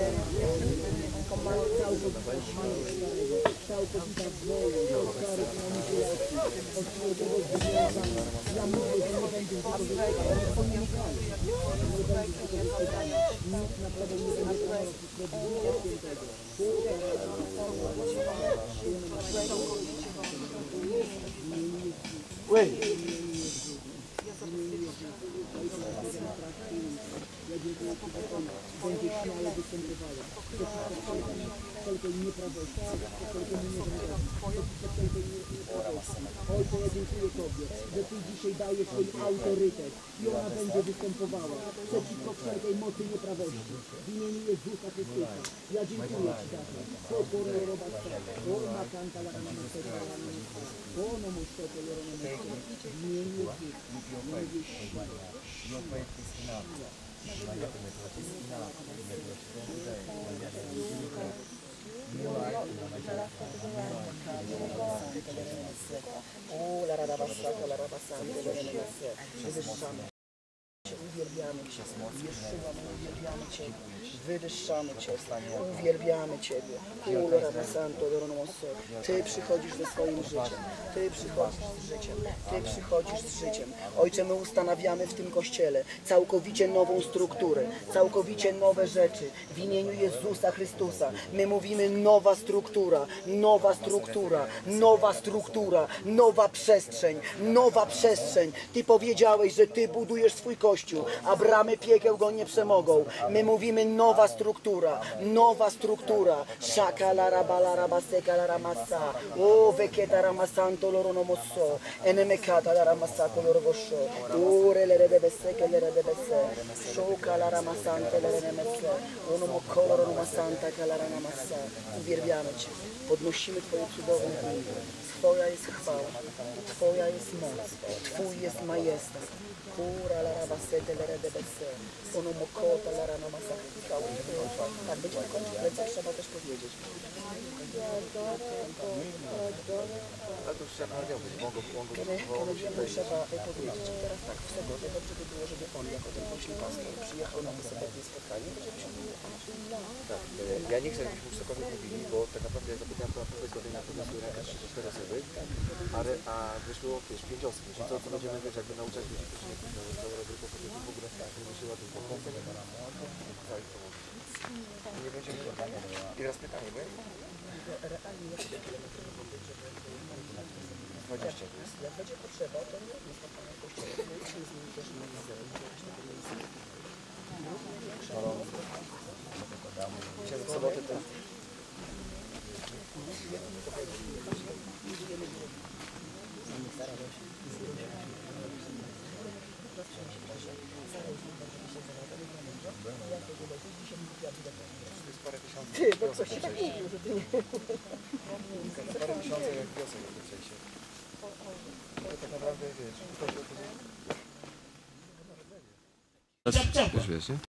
[SPEAKER 5] Będzie śmiało występowała. Wszelkiej nieprawości, wszelkiej nieprawości, wszelkiej nieprawości. Ojcze, ja dziękuję Tobie, że Ty dzisiaj dajesz jej autorytet i ona będzie występowała przeciwko wszelkiej mocy nieprawości. W imieniu Jezusa Chrystusa. Ja dziękuję Ci za to. Pokoro robasta, forma canta la ramaseta, ono moszczete joronomesta. W imieniu Jezusa. Będzie siła. O, la rabasata, la rabasanta, la rabasata. Uwielbiamy Cię, Jeszua, uwielbiamy Cię, wywyższamy Cię, uwielbiamy Ciebie. Ty przychodzisz ze swoim życiem, Ty przychodzisz z życiem, Ty przychodzisz z życiem. Ojcze, my ustanawiamy w tym Kościele całkowicie nową strukturę, całkowicie nowe rzeczy w imieniu Jezusa Chrystusa. My mówimy nowa struktura, nowa struktura, nowa struktura, nowa przestrzeń, nowa przestrzeń. Ty powiedziałeś, że Ty budujesz swój Kościół, a bramy piekieł go nie przemogą. My mówimy nowa struktura, nowa struktura. Shaka la rabala rabaseka la ramasa. O veketa ramasanto loro no mosso. Enemekata la ramasako loro gosho. Ure le redebeseke le redebese. Shoka la ramasante le redemese. Ono mokoro no masanta kalara namasa. Uwielbiamy Cię. Podnosimy Twoje cudowne imię. Twoja jest chwała, Twoja jest moc, Twój jest majestat. Kura la rabasete le redebese. Ono mokota la ramasa. Tak, być na końcu plecach trzeba też powiedzieć.
[SPEAKER 9] Ale to już trzeba być, mogą, mogą,
[SPEAKER 5] Kiedy, kiedy wiemy, trzeba powiedzieć. I teraz tak, w sobotę dobrze by było, żeby on jako ten pośle pastor przyjechał na wysokie spotkanie, żeby się mówił.
[SPEAKER 9] tak, ja nie chcę, żebyśmy już cokolwiek mówili, bo tak naprawdę ja zapytałem pana profesora na pewno swój rękę cztery osoby, ale a wyszło, wiesz, pięć osób, czyli to, co będziemy, wiesz, jakby nauczać ludzi, którzy nie chcą, że tylko w ogóle wymyśliła tylko nie będziemy I teraz pytanie, bo
[SPEAKER 5] realnie jak się
[SPEAKER 9] dwadzieścia to jest.
[SPEAKER 5] Jak będzie potrzeba, to nie jest spotkanie w kościele, to jest z nimi też nie
[SPEAKER 9] Dzisiaj w sobotę to
[SPEAKER 5] Ty, bo coś się tak mówił, że ty nie...
[SPEAKER 9] parę miesięcy jak wiosek w tym sensie. To tak naprawdę wiesz, to się
[SPEAKER 1] Czap, czap.
[SPEAKER 9] wiesz, nie?